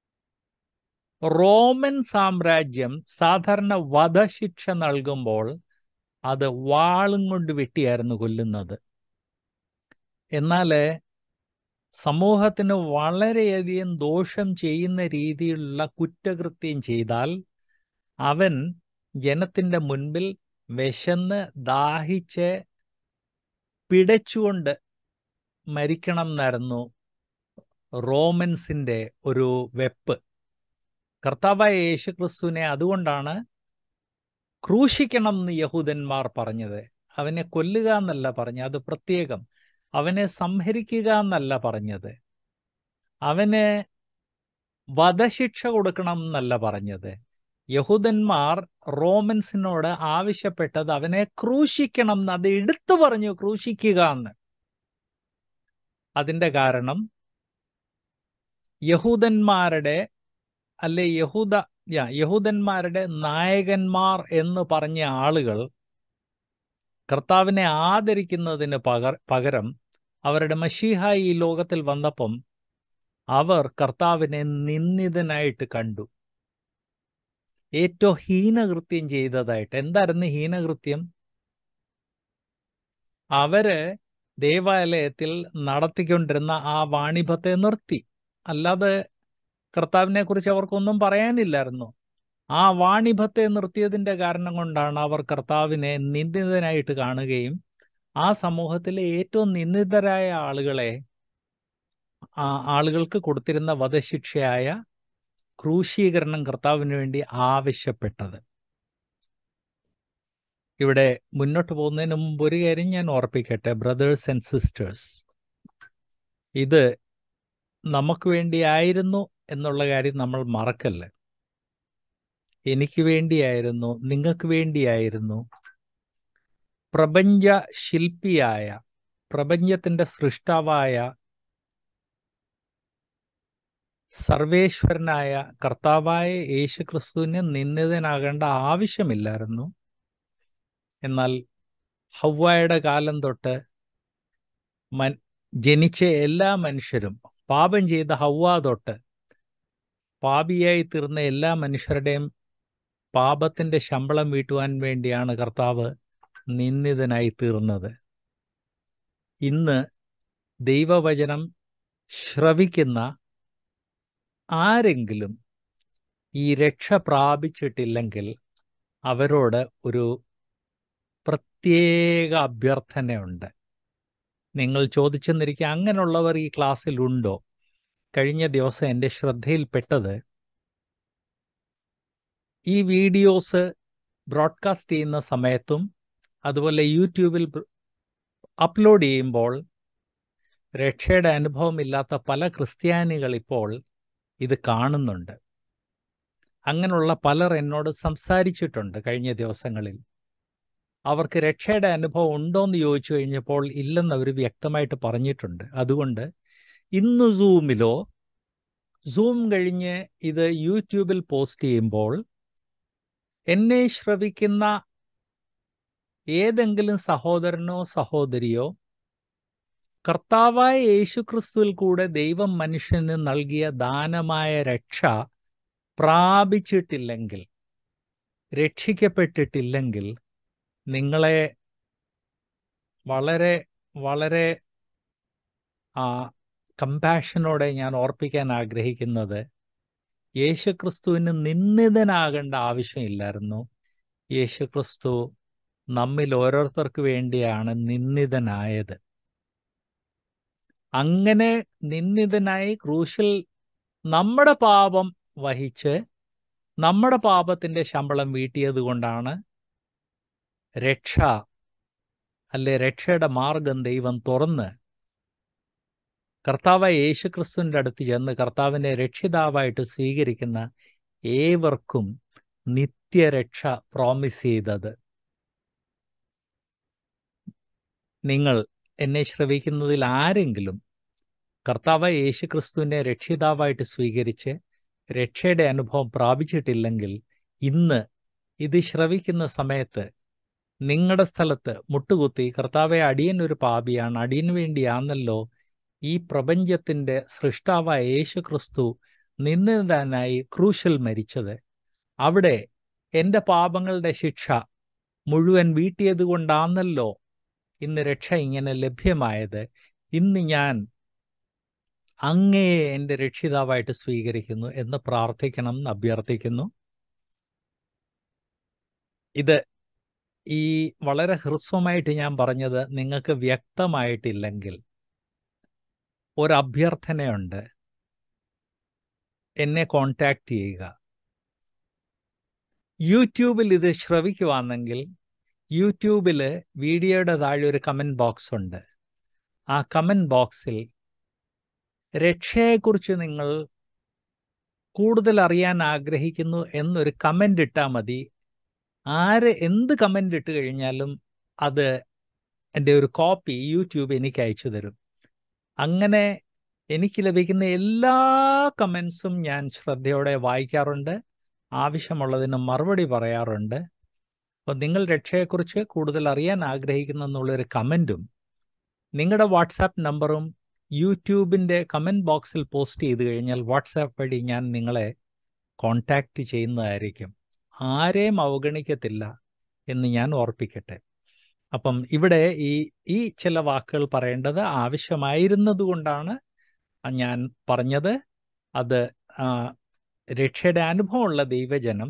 റോമൻ സാമ്രാജ്യം സാധാരണ വധശിക്ഷ നൽകുമ്പോൾ അത് വാളും കൊണ്ട് വെട്ടിയായിരുന്നു കൊല്ലുന്നത്. എന്നാൽ സമൂഹത്തിന് വളരെയധികം ദോഷം ചെയ്യുന്ന രീതിയിലുള്ള കുറ്റകൃത്യം ചെയ്താൽ അവൻ ജനത്തിൻ്റെ മുൻപിൽ വിശന്ന് ദാഹിച്ച് പിടച്ചുകൊണ്ട് മരിക്കണം എന്നായിരുന്നു റോമൻസിൻ്റെ ഒരു വെപ്പ്. കർത്താവായ യേശുക്രിസ്തുവിനെ അതുകൊണ്ടാണ് ക്രൂശിക്കണം എന്ന് യഹൂദന്മാർ പറഞ്ഞത്. അവനെ കൊല്ലുക എന്നല്ല പറഞ്ഞത്, അത് പ്രത്യേകം. അവനെ സംഹരിക്കുക എന്നല്ല പറഞ്ഞത്, അവന് വധശിക്ഷ കൊടുക്കണം എന്നല്ല പറഞ്ഞത്. യഹൂദന്മാർ റോമൻസിനോട് ആവശ്യപ്പെട്ടത് അവനെ ക്രൂശിക്കണം എന്ന്. അത് എടുത്തു പറഞ്ഞു, ക്രൂശിക്കുക എന്ന്. അതിൻ്റെ കാരണം യഹൂദന്മാരുടെ അല്ലെ യഹൂദ യഹൂദന്മാരുടെ നായകന്മാർ എന്ന് പറഞ്ഞ ആളുകൾ കർത്താവിനെ ആദരിക്കുന്നതിന് പകർ പകരം അവരുടെ മശീഹ ഈ ലോകത്തിൽ വന്നപ്പം അവർ കർത്താവിനെ നിന്ദിതനായിട്ട് കണ്ടു, ഏറ്റവും ഹീനകൃത്യം ചെയ്തതായിട്ട്. എന്തായിരുന്നു ഹീനകൃത്യം? അവര് ദേവാലയത്തിൽ നടത്തിക്കൊണ്ടിരുന്ന ആ വാണിഭത്തെ നിർത്തി. അല്ലാതെ കർത്താവിനെ കുറിച്ച് അവർക്കൊന്നും പറയാനില്ലായിരുന്നു. ആ വാണിഭത്തെ നിർത്തിയതിൻ്റെ കാരണം കൊണ്ടാണ് അവർ കർത്താവിനെ നിന്ദിതനായിട്ട് കാണുകയും ആ സമൂഹത്തിലെ ഏറ്റവും നിന്ദിതരായ ആളുകളെ ആ ആളുകൾക്ക് കൊടുത്തിരുന്ന വധശിക്ഷയായ ക്രൂശീകരണം കർത്താവിന് വേണ്ടി ആവശ്യപ്പെട്ടത്. ഇവിടെ മുന്നോട്ട് പോകുന്നതിന് മുമ്പ് ഒരു കാര്യം ഞാൻ ഓർപ്പിക്കട്ടെ, ബ്രദേഴ്സ് ആൻഡ് സിസ്റ്റേഴ്സ്. ഇത് നമുക്ക് വേണ്ടിയായിരുന്നു എന്നുള്ള കാര്യം നമ്മൾ മറക്കല്ലേ. എനിക്ക് വേണ്ടിയായിരുന്നു, നിങ്ങൾക്ക് വേണ്ടിയായിരുന്നു. പ്രപഞ്ച ശില്പിയായ, പ്രപഞ്ചത്തിൻ്റെ സൃഷ്ടാവായ, സർവേശ്വരനായ കർത്താവായ യേശുക്രിസ്തുവിന് നിന്ദിതനാകേണ്ട ആവശ്യമില്ലായിരുന്നു. എന്നാൽ ഹവ്വായുടെ കാലം തൊട്ട് മൻ ജനിച്ച എല്ലാ മനുഷ്യരും, പാപം ചെയ്ത ഹവ്വ തൊട്ട് പാപിയായി തീർന്ന എല്ലാ മനുഷ്യരുടെയും പാപത്തിൻ്റെ ശമ്പളം വീട്ടുവാൻ വേണ്ടിയാണ് കർത്താവ് നിന്ദിതനായി തീർന്നത്. ഇന്ന് ദൈവവചനം ശ്രവിക്കുന്ന ആരെങ്കിലും ഈ രക്ഷ പ്രാപിച്ചിട്ടില്ലെങ്കിൽ അവരോട് ഒരു പ്രത്യേക അഭ്യർത്ഥനയുണ്ട്. നിങ്ങൾ ചോദിച്ചെന്നിരിക്കുക, അങ്ങനെയുള്ളവർ ഈ ക്ലാസ്സിലുണ്ടോ? കഴിഞ്ഞ ദിവസം എൻ്റെ ശ്രദ്ധയിൽപ്പെട്ടത്, ഈ വീഡിയോസ് ബ്രോഡ്കാസ്റ്റ് ചെയ്യുന്ന സമയത്തും അതുപോലെ യൂട്യൂബിൽ അപ്ലോഡ് ചെയ്യുമ്പോൾ രക്ഷയുടെ അനുഭവമില്ലാത്ത പല ക്രിസ്ത്യാനികൾ ഇപ്പോൾ ഇത് കാണുന്നുണ്ട്. അങ്ങനെയുള്ള പലർ എന്നോട് സംസാരിച്ചിട്ടുണ്ട് കഴിഞ്ഞ ദിവസങ്ങളിൽ. അവർക്ക് രക്ഷയുടെ അനുഭവം ഉണ്ടോയെന്ന് ചോദിച്ചു കഴിഞ്ഞപ്പോൾ ഇല്ലെന്ന് അവർ വ്യക്തമായിട്ട് പറഞ്ഞിട്ടുണ്ട്. അതുകൊണ്ട് ഇന്ന് സൂമിലോ സൂം കഴിഞ്ഞ് ഇത് യൂട്യൂബിൽ പോസ്റ്റ് ചെയ്യുമ്പോൾ എന്നെ ശ്രവിക്കുന്ന ഏതെങ്കിലും സഹോദരനോ സഹോദരിയോ കർത്താവായ യേശുക്രിസ്തുവിൽ കൂടെ ദൈവം മനുഷ്യന് നൽകിയ ദാനമായ രക്ഷ പ്രാപിച്ചിട്ടില്ലെങ്കിൽ, രക്ഷിക്കപ്പെട്ടിട്ടില്ലെങ്കിൽ, നിങ്ങളെ വളരെ വളരെ ആ കമ്പാഷനോടെ ഞാൻ ഓർപ്പിക്കാൻ ആഗ്രഹിക്കുന്നത്, യേശുക്രിസ്തുവിന് നിന്ദിതനാകേണ്ട ആവശ്യമില്ലായിരുന്നു. യേശുക്രിസ്തു നമ്മിൽ ഓരോരുത്തർക്ക് വേണ്ടിയാണ് നിന്ദിതനായത്. അങ്ങനെ നിന്ദിതനായി ക്രൂശിൽ നമ്മുടെ പാപം വഹിച്ച് നമ്മുടെ പാപത്തിൻ്റെ ശമ്പളം വീട്ടിയത് കൊണ്ടാണ് രക്ഷ അല്ലെ രക്ഷയുടെ മാർഗം ദൈവം തുറന്ന് കർത്താവായ യേശു ക്രിസ്തുവിൻ്റെ അടുത്ത് ചെന്ന് കർത്താവിനെ രക്ഷിതാവായിട്ട് സ്വീകരിക്കുന്ന ഏവർക്കും നിത്യരക്ഷ പ്രോമിസ് ചെയ്തത്. നിങ്ങൾ എന്നെ ശ്രവിക്കുന്നതിൽ ആരെങ്കിലും കർത്താവായ യേശു ക്രിസ്തുവിനെ രക്ഷിതാവായിട്ട് സ്വീകരിച്ച് രക്ഷയുടെ അനുഭവം പ്രാപിച്ചിട്ടില്ലെങ്കിൽ ഇന്ന് ഇത് ശ്രവിക്കുന്ന സമയത്ത് നിങ്ങളുടെ സ്ഥലത്ത് മുട്ടുകുത്തി, കർത്താവെ, അടിയൻ ഒരു പാപിയാണ്, അടിയന് വേണ്ടിയാണല്ലോ ഈ പ്രപഞ്ചത്തിൻ്റെ സൃഷ്ടാവായ യേശു ക്രിസ്തു നിന്ദിതനായി ക്രൂശിൽ മരിച്ചത്. അവിടെ എൻ്റെ പാപങ്ങളുടെ ശിക്ഷ മുഴുവൻ വീട്ടിയത് കൊണ്ടാണല്ലോ ഇന്ന് രക്ഷ ഇങ്ങനെ ലഭ്യമായത്. ഇന്ന് ഞാൻ അങ്ങയെ എൻ്റെ രക്ഷിതാവായിട്ട് സ്വീകരിക്കുന്നു എന്ന് പ്രാർത്ഥിക്കണം എന്ന് അഭ്യർത്ഥിക്കുന്നു. ഇത് ഈ വളരെ ഹ്രസ്വമായിട്ട് ഞാൻ പറഞ്ഞത് നിങ്ങൾക്ക് വ്യക്തമായിട്ടില്ലെങ്കിൽ ഒരഭ്യർത്ഥനയുണ്ട്, എന്നെ കോൺടാക്റ്റ് ചെയ്യുക. യൂട്യൂബിൽ ഇത് ശ്രവിക്കുവാണെങ്കിൽ യൂട്യൂബിൽ വീഡിയോയുടെ താഴെ ഒരു കമൻറ്റ് ബോക്സ് ഉണ്ട്. ആ കമൻറ്റ് ബോക്സിൽ രക്ഷയെക്കുറിച്ച് നിങ്ങൾ കൂടുതൽ അറിയാൻ ആഗ്രഹിക്കുന്നു എന്നൊരു കമൻ്റ് ഇട്ടാൽ മതി. ആര് എന്ത് കമൻ്റ് ഇട്ട് കഴിഞ്ഞാലും അത് എൻ്റെ ഒരു കോപ്പി യൂട്യൂബ് എനിക്ക് അയച്ചു തരും. അങ്ങനെ എനിക്ക് ലഭിക്കുന്ന എല്ലാ കമൻസും ഞാൻ ശ്രദ്ധയോടെ വായിക്കാറുണ്ട്, ആവശ്യമുള്ളതിന് മറുപടി പറയാറുണ്ട്. അപ്പോൾ നിങ്ങൾ രക്ഷയെക്കുറിച്ച് കൂടുതൽ അറിയാൻ ആഗ്രഹിക്കുന്നു എന്നുള്ളൊരു കമൻറ്റും നിങ്ങളുടെ വാട്സാപ്പ് നമ്പറും യൂട്യൂബിൻ്റെ കമൻറ്റ് ബോക്സിൽ പോസ്റ്റ് ചെയ്ത് കഴിഞ്ഞാൽ വാട്സാപ്പ് വഴി ഞാൻ നിങ്ങളെ കോൺടാക്റ്റ് ചെയ്യുന്നതായിരിക്കും. ആരെയും അവഗണിക്കത്തില്ല എന്ന് ഞാൻ ഓർപ്പിക്കട്ടെ. അപ്പം ഇവിടെ ഈ ഈ ചില വാക്കുകൾ പറയേണ്ടത് ആവശ്യമായിരുന്നത് കൊണ്ടാണ് ഞാൻ പറഞ്ഞത്. അത് രക്ഷയുടെ അനുഭവമുള്ള ദൈവജനം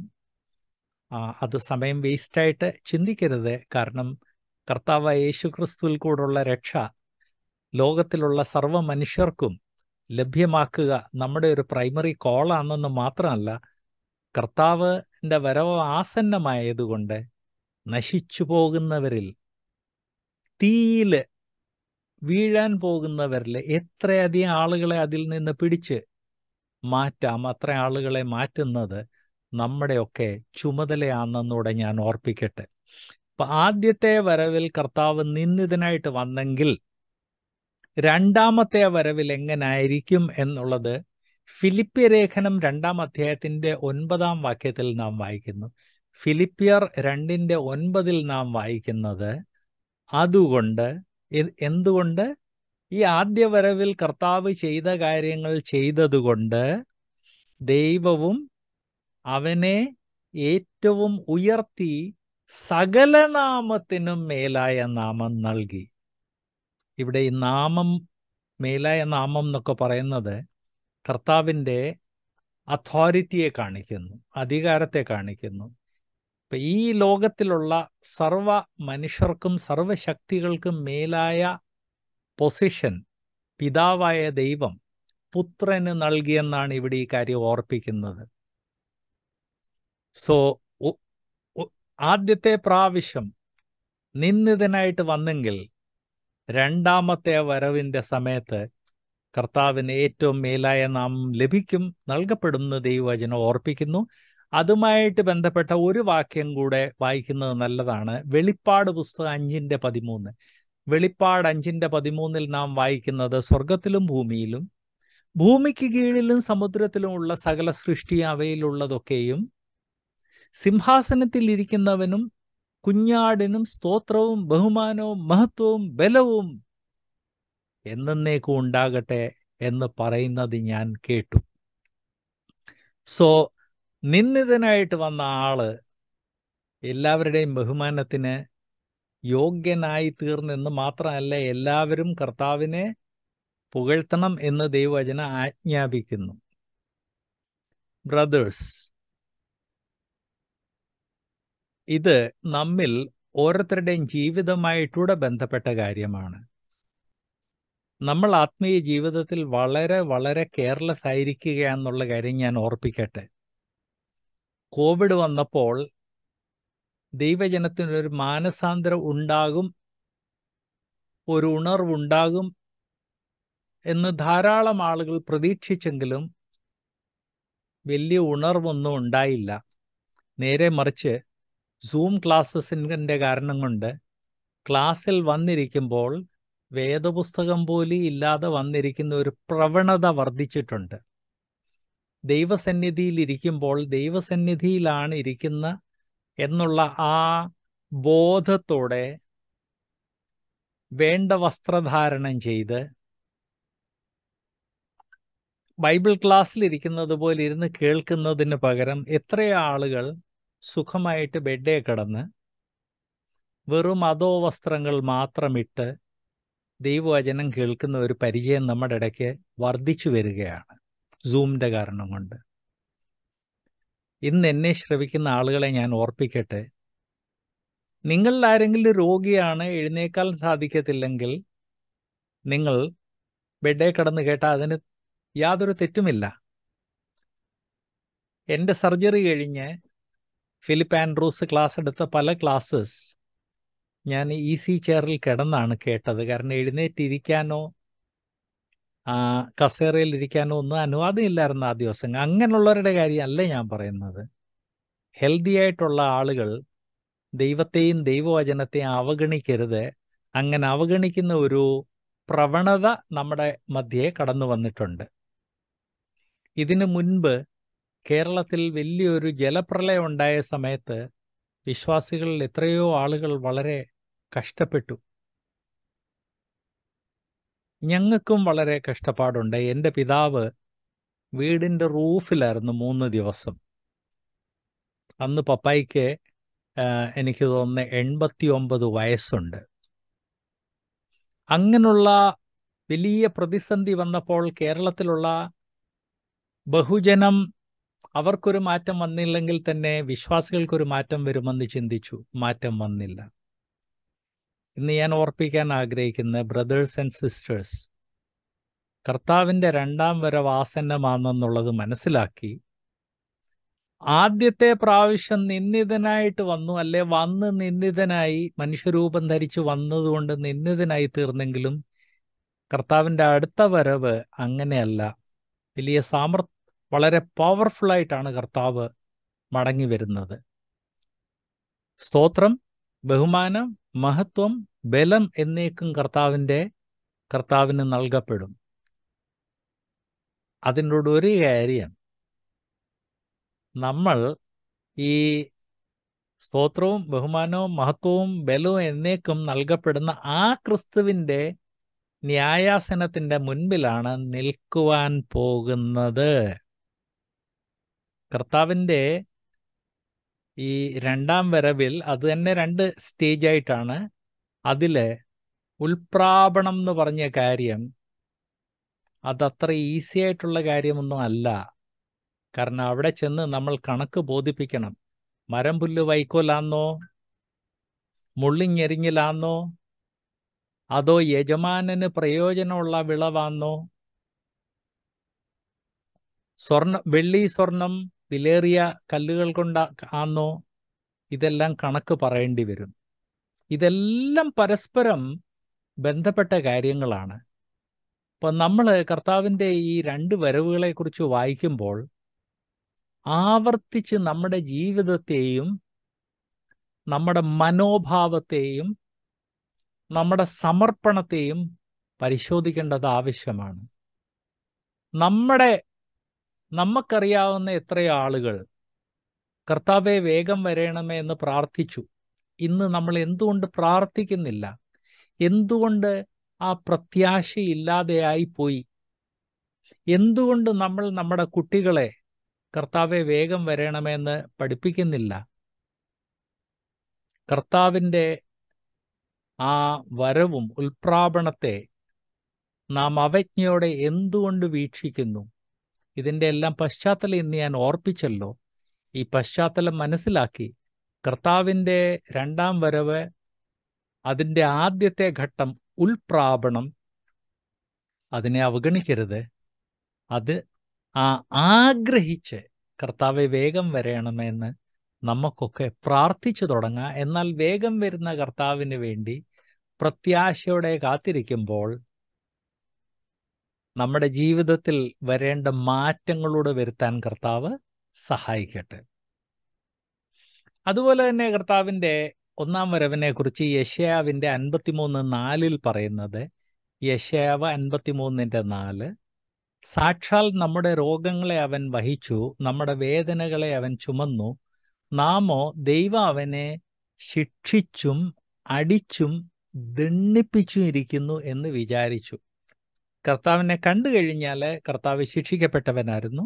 അത് സമയം വേസ്റ്റായിട്ട് ചിന്തിക്കരുത്. കാരണം കർത്താവായ യേശു ക്രിസ്തുവിൽ കൂടെയുള്ള രക്ഷ ലോകത്തിലുള്ള സർവ്വ മനുഷ്യർക്കും ലഭ്യമാക്കുക നമ്മുടെ ഒരു പ്രൈമറി കോളാണെന്ന് മാത്രമല്ല, കർത്താവിൻ്റെ വരവ് ആസന്നമായതുകൊണ്ട് നശിച്ചു പോകുന്നവരിൽ, തീയിൽ വീഴാൻ പോകുന്നവരിൽ എത്രയധികം ആളുകളെ അതിൽ നിന്ന് പിടിച്ച് മാറ്റാം, അത്ര ആളുകളെ മാറ്റുന്നത് നമ്മുടെയൊക്കെ ചുമതലയാണെന്നൂടെ ഞാൻ ഓർപ്പിക്കട്ടെ. അപ്പം ആദ്യത്തെ വരവിൽ കർത്താവ് നിന്ദിതനായിട്ട് വന്നെങ്കിൽ രണ്ടാമത്തെ വരവിൽ എങ്ങനായിരിക്കും എന്നുള്ളത് ഫിലിപ്പിയ ലേഖനം രണ്ടാം അധ്യായത്തിൻ്റെ ഒൻപതാം വാക്യത്തിൽ നാം വായിക്കുന്നു. ഫിലിപ്പിയർ രണ്ടിൻ്റെ ഒൻപതിൽ നാം വായിക്കുന്നത്, അതുകൊണ്ട് എന്തുകൊണ്ട് ഈ ആദ്യ വരവിൽ കർത്താവ് ചെയ്ത കാര്യങ്ങൾ ചെയ്തതുകൊണ്ട് ദൈവവും അവനെ ഏറ്റവും ഉയർത്തി സകല നാമത്തിനും മേലായ നാമം നൽകി. ഇവിടെ ഈ നാമം, മേലായ നാമം എന്നൊക്കെ പറയുന്നത് കർത്താവിൻ്റെ അതോറിറ്റിയെ കാണിക്കുന്നു, അധികാരത്തെ കാണിക്കുന്നു. ഇപ്പം ഈ ലോകത്തിലുള്ള സർവ മനുഷ്യർക്കും സർവശക്തികൾക്കും മേലായ പൊസിഷൻ പിതാവായ ദൈവം പുത്രന് നൽകിയെന്നാണ് ഇവിടെ ഈ കാര്യം ഓർപ്പിക്കുന്നത്. സോ ആദ്യത്തെ പ്രാവശ്യം നിന്ദിതനായിട്ട് വന്നെങ്കിൽ രണ്ടാമത്തെ വരവിൻ്റെ സമയത്ത് കർത്താവിന് ഏറ്റവും മേലായ നാമം ലഭിക്കും, നൽകപ്പെടുന്ന ദൈവവചനം ഓർപ്പിക്കുന്നു. അതുമായിട്ട് ബന്ധപ്പെട്ട ഒരു വാക്യം കൂടെ വായിക്കുന്നത് നല്ലതാണ്. വെളിപ്പാട് പുസ്തകം അഞ്ചിൻ്റെ പതിമൂന്ന്. വെളിപ്പാട് അഞ്ചിൻ്റെ പതിമൂന്നിൽ നാം വായിക്കുന്നത്, സ്വർഗത്തിലും ഭൂമിയിലും ഭൂമിക്ക് കീഴിലും സമുദ്രത്തിലുമുള്ള സകല സൃഷ്ടി അവയിലുള്ളതൊക്കെയും സിംഹാസനത്തിൽ ഇരിക്കുന്നവനും കുഞ്ഞാടിനും സ്തോത്രവും ബഹുമാനവും മഹത്വവും ബലവും എന്നേക്കും ഉണ്ടാകട്ടെ എന്ന് പറയുന്നത് ഞാൻ കേട്ടു. സോ നിന്ദിതനായിട്ട് വന്ന ആള് എല്ലാവരുടെയും ബഹുമാനത്തിന് യോഗ്യനായി തീർന്നെന്ന് മാത്രമല്ല, എല്ലാവരും കർത്താവിനെ പുകഴ്ത്തണം എന്ന് ദൈവവചനം ആജ്ഞാപിക്കുന്നു. ബ്രദേഴ്സ്, ഇത് നമ്മിൽ ഓരോരുത്തരുടെയും ജീവിതമായിട്ടൂടെ ബന്ധപ്പെട്ട കാര്യമാണ്. നമ്മൾ ആത്മീയ ജീവിതത്തിൽ വളരെ വളരെ കെയർലെസ് ആയിരിക്കുകയാണെന്നുള്ള കാര്യം ഞാൻ ഓർപ്പിക്കട്ടെ. കോവിഡ് വന്നപ്പോൾ ദൈവജനത്തിനൊരു മാനസാന്തരം ഉണ്ടാകും, ഒരു ഉണർവുണ്ടാകും എന്ന് ധാരാളം ആളുകൾ പ്രതീക്ഷിച്ചെങ്കിലും വലിയ ഉണർവൊന്നും ഉണ്ടായില്ല. നേരെ മറിച്ച് സൂം ക്ലാസ്സസിൻ്റെ കാരണം കൊണ്ട് ക്ലാസ്സിൽ വന്നിരിക്കുമ്പോൾ വേദപുസ്തകം പോലും ഇല്ലാതെ വന്നിരിക്കുന്ന ഒരു പ്രവണത വർദ്ധിച്ചിട്ടുണ്ട്. ദൈവസന്നിധിയിൽ ഇരിക്കുമ്പോൾ ദൈവസന്നിധിയിലാണ് ഇരിക്കുന്ന എന്നുള്ള ആ ബോധത്തോടെ വേണ്ട വസ്ത്രധാരണം ചെയ്ത് ബൈബിൾ ക്ലാസ്സിലിരിക്കുന്നത് പോലെ ഇരുന്ന് കേൾക്കുന്നതിന് പകരം എത്രയോ ആളുകൾ സുഖമായിട്ട് ബെഡേ കിടന്ന് വെറും അതോ വസ്ത്രങ്ങൾ മാത്രമിട്ട് ദൈവവചനം കേൾക്കുന്ന ഒരു പരിചയം നമ്മുടെ ഇടയ്ക്ക് വർദ്ധിച്ചു വരികയാണ് സൂമിൻ്റെ കാരണം കൊണ്ട്. ഇന്ന് എന്നെ ശ്രവിക്കുന്ന ആളുകളെ ഞാൻ ഓർപ്പിക്കട്ടെ, നിങ്ങളിൽ ആരെങ്കിലും രോഗിയാണ്, എഴുന്നേക്കാൻ സാധിക്കത്തില്ലെങ്കിൽ നിങ്ങൾ ബെഡേ കിടന്ന് കേട്ടാൽ അതിന് യാതൊരു തെറ്റുമില്ല. എൻ്റെ സർജറി കഴിഞ്ഞ് ഫിലിപ്പ് ആൻഡ്രൂസ് ക്ലാസ് എടുത്ത പല ക്ലാസ്സസ് ഞാൻ ഈസി ചെയറിൽ കിടന്നാണ് കേട്ടത്. കാരണം എഴുന്നേറ്റിരിക്കാനോ കസേരയിൽ ഇരിക്കാനോ ഒന്നും അനുവാദം ഇല്ലായിരുന്നു ആ ദിവസം. അങ്ങനെയുള്ളവരുടെ കാര്യമല്ല ഞാൻ പറയുന്നത്. ഹെൽത്തി ആയിട്ടുള്ള ആളുകൾ ദൈവത്തെയും ദൈവവചനത്തെയും അവഗണിക്കരുത്. അങ്ങനെ അവഗണിക്കുന്ന ഒരു പ്രവണത നമ്മുടെ മധ്യേ കടന്നു വന്നിട്ടുണ്ട്. ഇതിനു മുൻപ് കേരളത്തിൽ വലിയൊരു ജലപ്രളയം ഉണ്ടായ സമയത്ത് വിശ്വാസികളിൽ എത്രയോ ആളുകൾ വളരെ കഷ്ടപ്പെട്ടു. ഞങ്ങൾക്കും വളരെ കഷ്ടപ്പാടുണ്ട്. എൻ്റെ പിതാവ് വീടിൻ്റെ റൂഫിലായിരുന്നു മൂന്ന് ദിവസം. അന്ന് പപ്പായിക്ക് എനിക്ക് തോന്നുന്നു എൺപത്തി ഒമ്പത് വയസ്സുണ്ട്. അങ്ങനെയുള്ള വലിയ പ്രതിസന്ധി വന്നപ്പോൾ കേരളത്തിലുള്ള ബഹുജനം അവർക്കൊരു മാറ്റം വന്നില്ലെങ്കിൽ തന്നെ വിശ്വാസികൾക്കൊരു മാറ്റം വരുമെന്ന് ചിന്തിച്ചു. മാറ്റം വന്നില്ല. ഇന്ന് ഞാൻ ഓർപ്പിക്കാൻ ആഗ്രഹിക്കുന്ന ബ്രദേഴ്സ് ആൻഡ് സിസ്റ്റേഴ്സ്, കർത്താവിൻ്റെ രണ്ടാം വരവ് ആസന്നമാണെന്നുള്ളത് മനസ്സിലാക്കി ആദ്യത്തെ പ്രാവശ്യം നിന്ദിതനായിട്ട് വന്നു, അല്ലെ വന്ന് നിന്ദിതനായി മനുഷ്യരൂപം ധരിച്ച് വന്നതുകൊണ്ട് നിന്ദിതനായി തീർന്നെങ്കിലും കർത്താവിൻ്റെ അടുത്ത വരവ് അങ്ങനെയല്ല. വലിയ സാമർ വളരെ പവർഫുള്ളായിട്ടാണ് കർത്താവ് മടങ്ങി വരുന്നത്. സ്തോത്രം, ബഹുമാനം, മഹത്വം, ബലം എന്നേക്കും കർത്താവിൻ്റെ കർത്താവിന് നൽകപ്പെടും. അതിനോട് ഒരു കാര്യം, നമ്മൾ ഈ സ്തോത്രവും ബഹുമാനവും മഹത്വവും ബലവും എന്നേക്കും നൽകപ്പെടുന്ന ആ ക്രിസ്തുവിൻ്റെ ന്യായാസനത്തിൻ്റെ മുൻപിലാണ് നിൽക്കുവാൻ പോകുന്നത്. കർത്താവിൻ്റെ ഈ രണ്ടാം വരവിൽ അത് തന്നെ രണ്ട് സ്റ്റേജായിട്ടാണ്. അതിൽ ഉൽപ്രാപണം എന്ന് പറഞ്ഞ കാര്യം അതത്ര ഈസി ആയിട്ടുള്ള കാര്യമൊന്നും അല്ല. കാരണം അവിടെ ചെന്ന് നമ്മൾ കണക്ക് ബോധിപ്പിക്കണം. മരം പുല്ല് വൈക്കോലാന്നോ, മുള്ളിഞ്ഞെരിഞ്ഞിലാന്നോ, അതോ യജമാനന് പ്രയോജനമുള്ള വിളവാന്നോ, സ്വർണ്ണ വെള്ളി സ്വർണം വിലേറിയ കല്ലുകൾ കൊണ്ട് ആന്നോ, ഇതെല്ലാം കണക്ക് പറയേണ്ടി വരും. ഇതെല്ലാം പരസ്പരം ബന്ധപ്പെട്ട കാര്യങ്ങളാണ്. അപ്പം നമ്മൾ കർത്താവിൻ്റെ ഈ രണ്ട് വരവുകളെക്കുറിച്ച് വായിക്കുമ്പോൾ ആവർത്തിച്ച് നമ്മുടെ ജീവിതത്തെയും നമ്മുടെ മനോഭാവത്തെയും നമ്മുടെ സമർപ്പണത്തെയും പരിശോധിക്കേണ്ടത് ആവശ്യമാണ്. നമ്മുടെ നമുക്കറിയാവുന്ന എത്രയോ ആളുകൾ കർത്താവെ വേഗം വരണമേ എന്ന് പ്രാർത്ഥിച്ചു. ഇന്ന് നമ്മൾ എന്തുകൊണ്ട് പ്രാർത്ഥിക്കുന്നില്ല? എന്തുകൊണ്ട് ആ പ്രത്യാശയില്ലാതെയായി പോയി? എന്തുകൊണ്ട് നമ്മൾ നമ്മുടെ കുട്ടികളെ കർത്താവെ വേഗം വരണമെന്ന് പഠിപ്പിക്കുന്നില്ല? കർത്താവിൻ്റെ ആ വരവും ഉൽപ്രാപണത്തെ നാം അവജ്ഞയോടെ എന്തുകൊണ്ട് വീക്ഷിക്കുന്നു? ഇതിൻ്റെ എല്ലാം പശ്ചാത്തലം ഇന്ന് ഞാൻ ഓർപ്പിച്ചല്ലോ. ഈ പശ്ചാത്തലം മനസ്സിലാക്കി കർത്താവിൻ്റെ രണ്ടാം വരവ്, അതിൻ്റെ ആദ്യത്തെ ഘട്ടം ഉൽപ്രാപണം, അതിനെ അവഗണിക്കരുത്. അത് ആ ആഗ്രഹിച്ച് കർത്താവെ വേഗം വരണമെന്ന് നമുക്കൊക്കെ പ്രാർത്ഥിച്ചു തുടങ്ങാം. എന്നാൽ വേഗം വരുന്ന കർത്താവിന് വേണ്ടി പ്രത്യാശയോടെ കാത്തിരിക്കുമ്പോൾ നമ്മുടെ ജീവിതത്തിൽ വരേണ്ട മാറ്റങ്ങളോട് വരുത്താൻ കർത്താവ് സഹായിക്കട്ടെ. അതുപോലെ തന്നെ കർത്താവിൻ്റെ ഒന്നാം വരവിനെ കുറിച്ച് യെശയ്യാവിൻ്റെ അൻപത്തിമൂന്ന് നാലിൽ പറയുന്നത്, യെശയ്യാവ് അൻപത്തിമൂന്നിൻ്റെ നാല്, സാക്ഷാൽ നമ്മുടെ രോഗങ്ങളെ അവൻ വഹിച്ചു, നമ്മുടെ വേദനകളെ അവൻ ചുമന്നു, നാമോ ദൈവം അവനെ ശിക്ഷിച്ചും അടിച്ചും ദണ്ഡിപ്പിച്ചും ഇരിക്കുന്നു എന്ന് വിചാരിച്ചു. കർത്താവിനെ കണ്ടു കഴിഞ്ഞാൽ കർത്താവ് ശിക്ഷിക്കപ്പെട്ടവനായിരുന്നു,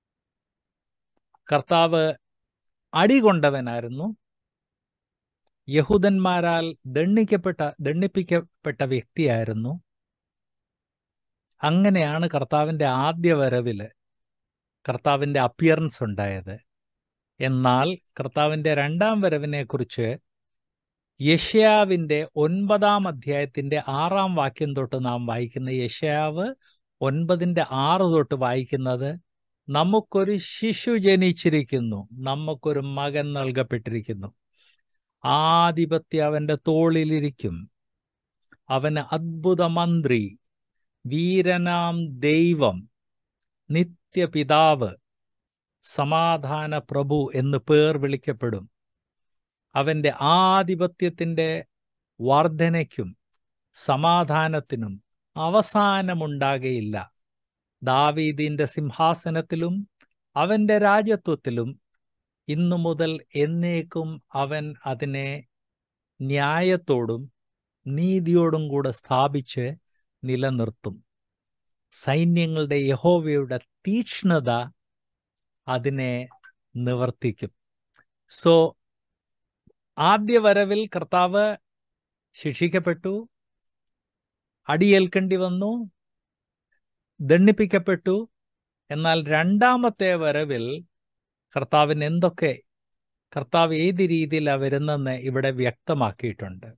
കർത്താവ് അടികൊണ്ടവനായിരുന്നു, യഹൂദന്മാരാൽ ദണ്ഡിക്കപ്പെട്ട ദണ്ഡിപ്പിക്കപ്പെട്ട വ്യക്തിയായിരുന്നു. അങ്ങനെയാണ് കർത്താവിൻ്റെ ആദ്യ വരവിൽ കർത്താവിൻ്റെ അപ്പിയറൻസ് ഉണ്ടായത്. എന്നാൽ കർത്താവിൻ്റെ രണ്ടാം വരവിനെക്കുറിച്ച് യെശയ്യാവിൻ്റെ ഒൻപതാം അധ്യായത്തിൻ്റെ ആറാം വാക്യം തൊട്ട് നാം വായിക്കുന്ന, യെശയ്യാവ് ഒൻപതിൻ്റെ ആറ് തൊട്ട് വായിക്കുന്നത്, നമുക്കൊരു ശിശു ജനിച്ചിരിക്കുന്നു, നമുക്കൊരു മകൻ നൽകപ്പെട്ടിരിക്കുന്നു, ആധിപത്യം അവൻ്റെ തോളിലിരിക്കും, അവന് അദ്ഭുതമന്ത്രി, വീരനാം ദൈവം, നിത്യപിതാവ്, സമാധാന പ്രഭു എന്ന് പേർ വിളിക്കപ്പെടും. അവൻ്റെ ആധിപത്യത്തിൻ്റെ വർധനയ്ക്കും സമാധാനത്തിനും അവസാനമുണ്ടാകയില്ല. ദാവീദിൻ്റെ സിംഹാസനത്തിലും അവൻ്റെ രാജത്വത്തിലും ഇന്നു മുതൽ എന്നേക്കും അവൻ അതിനെ ന്യായത്തോടും നീതിയോടും കൂടെ സ്ഥാപിച്ച് നിലനിർത്തും. സൈന്യങ്ങളുടെ യഹോവയുടെ തീക്ഷ്ണത അതിനെ നിവർത്തിക്കും. സോ ആദ്യ വരവിൽ കർത്താവ് ശിക്ഷിക്കപ്പെട്ടു, അടിയേൽക്കേണ്ടി വന്നു, ദണ്ഡിപ്പിക്കപ്പെട്ടു. എന്നാൽ രണ്ടാമത്തെ വരവിൽ കർത്താവിന് എന്തൊക്കെ, കർത്താവ് ഏത് രീതിയിലാണ് വരുന്നതെന്ന് ഇവിടെ വ്യക്തമാക്കിയിട്ടുണ്ട്.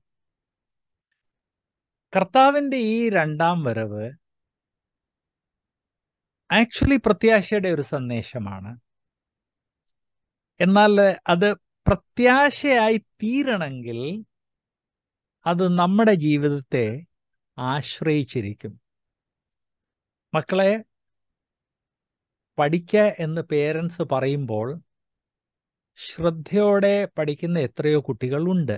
കർത്താവിൻ്റെ ഈ രണ്ടാം വരവ് ആക്ച്വലി പ്രത്യാശയുടെ ഒരു സന്ദേശമാണ്. എന്നാൽ അത് പ്രത്യാശയായി തീരണമെങ്കിൽ അത് നമ്മുടെ ജീവിതത്തെ ആശ്രയിച്ചിരിക്കും. മക്കളെ, പഠിക്കുക എന്ന് പേരൻസ് പറയുമ്പോൾ ശ്രദ്ധയോടെ പഠിക്കുന്ന എത്രയോ കുട്ടികളുണ്ട്.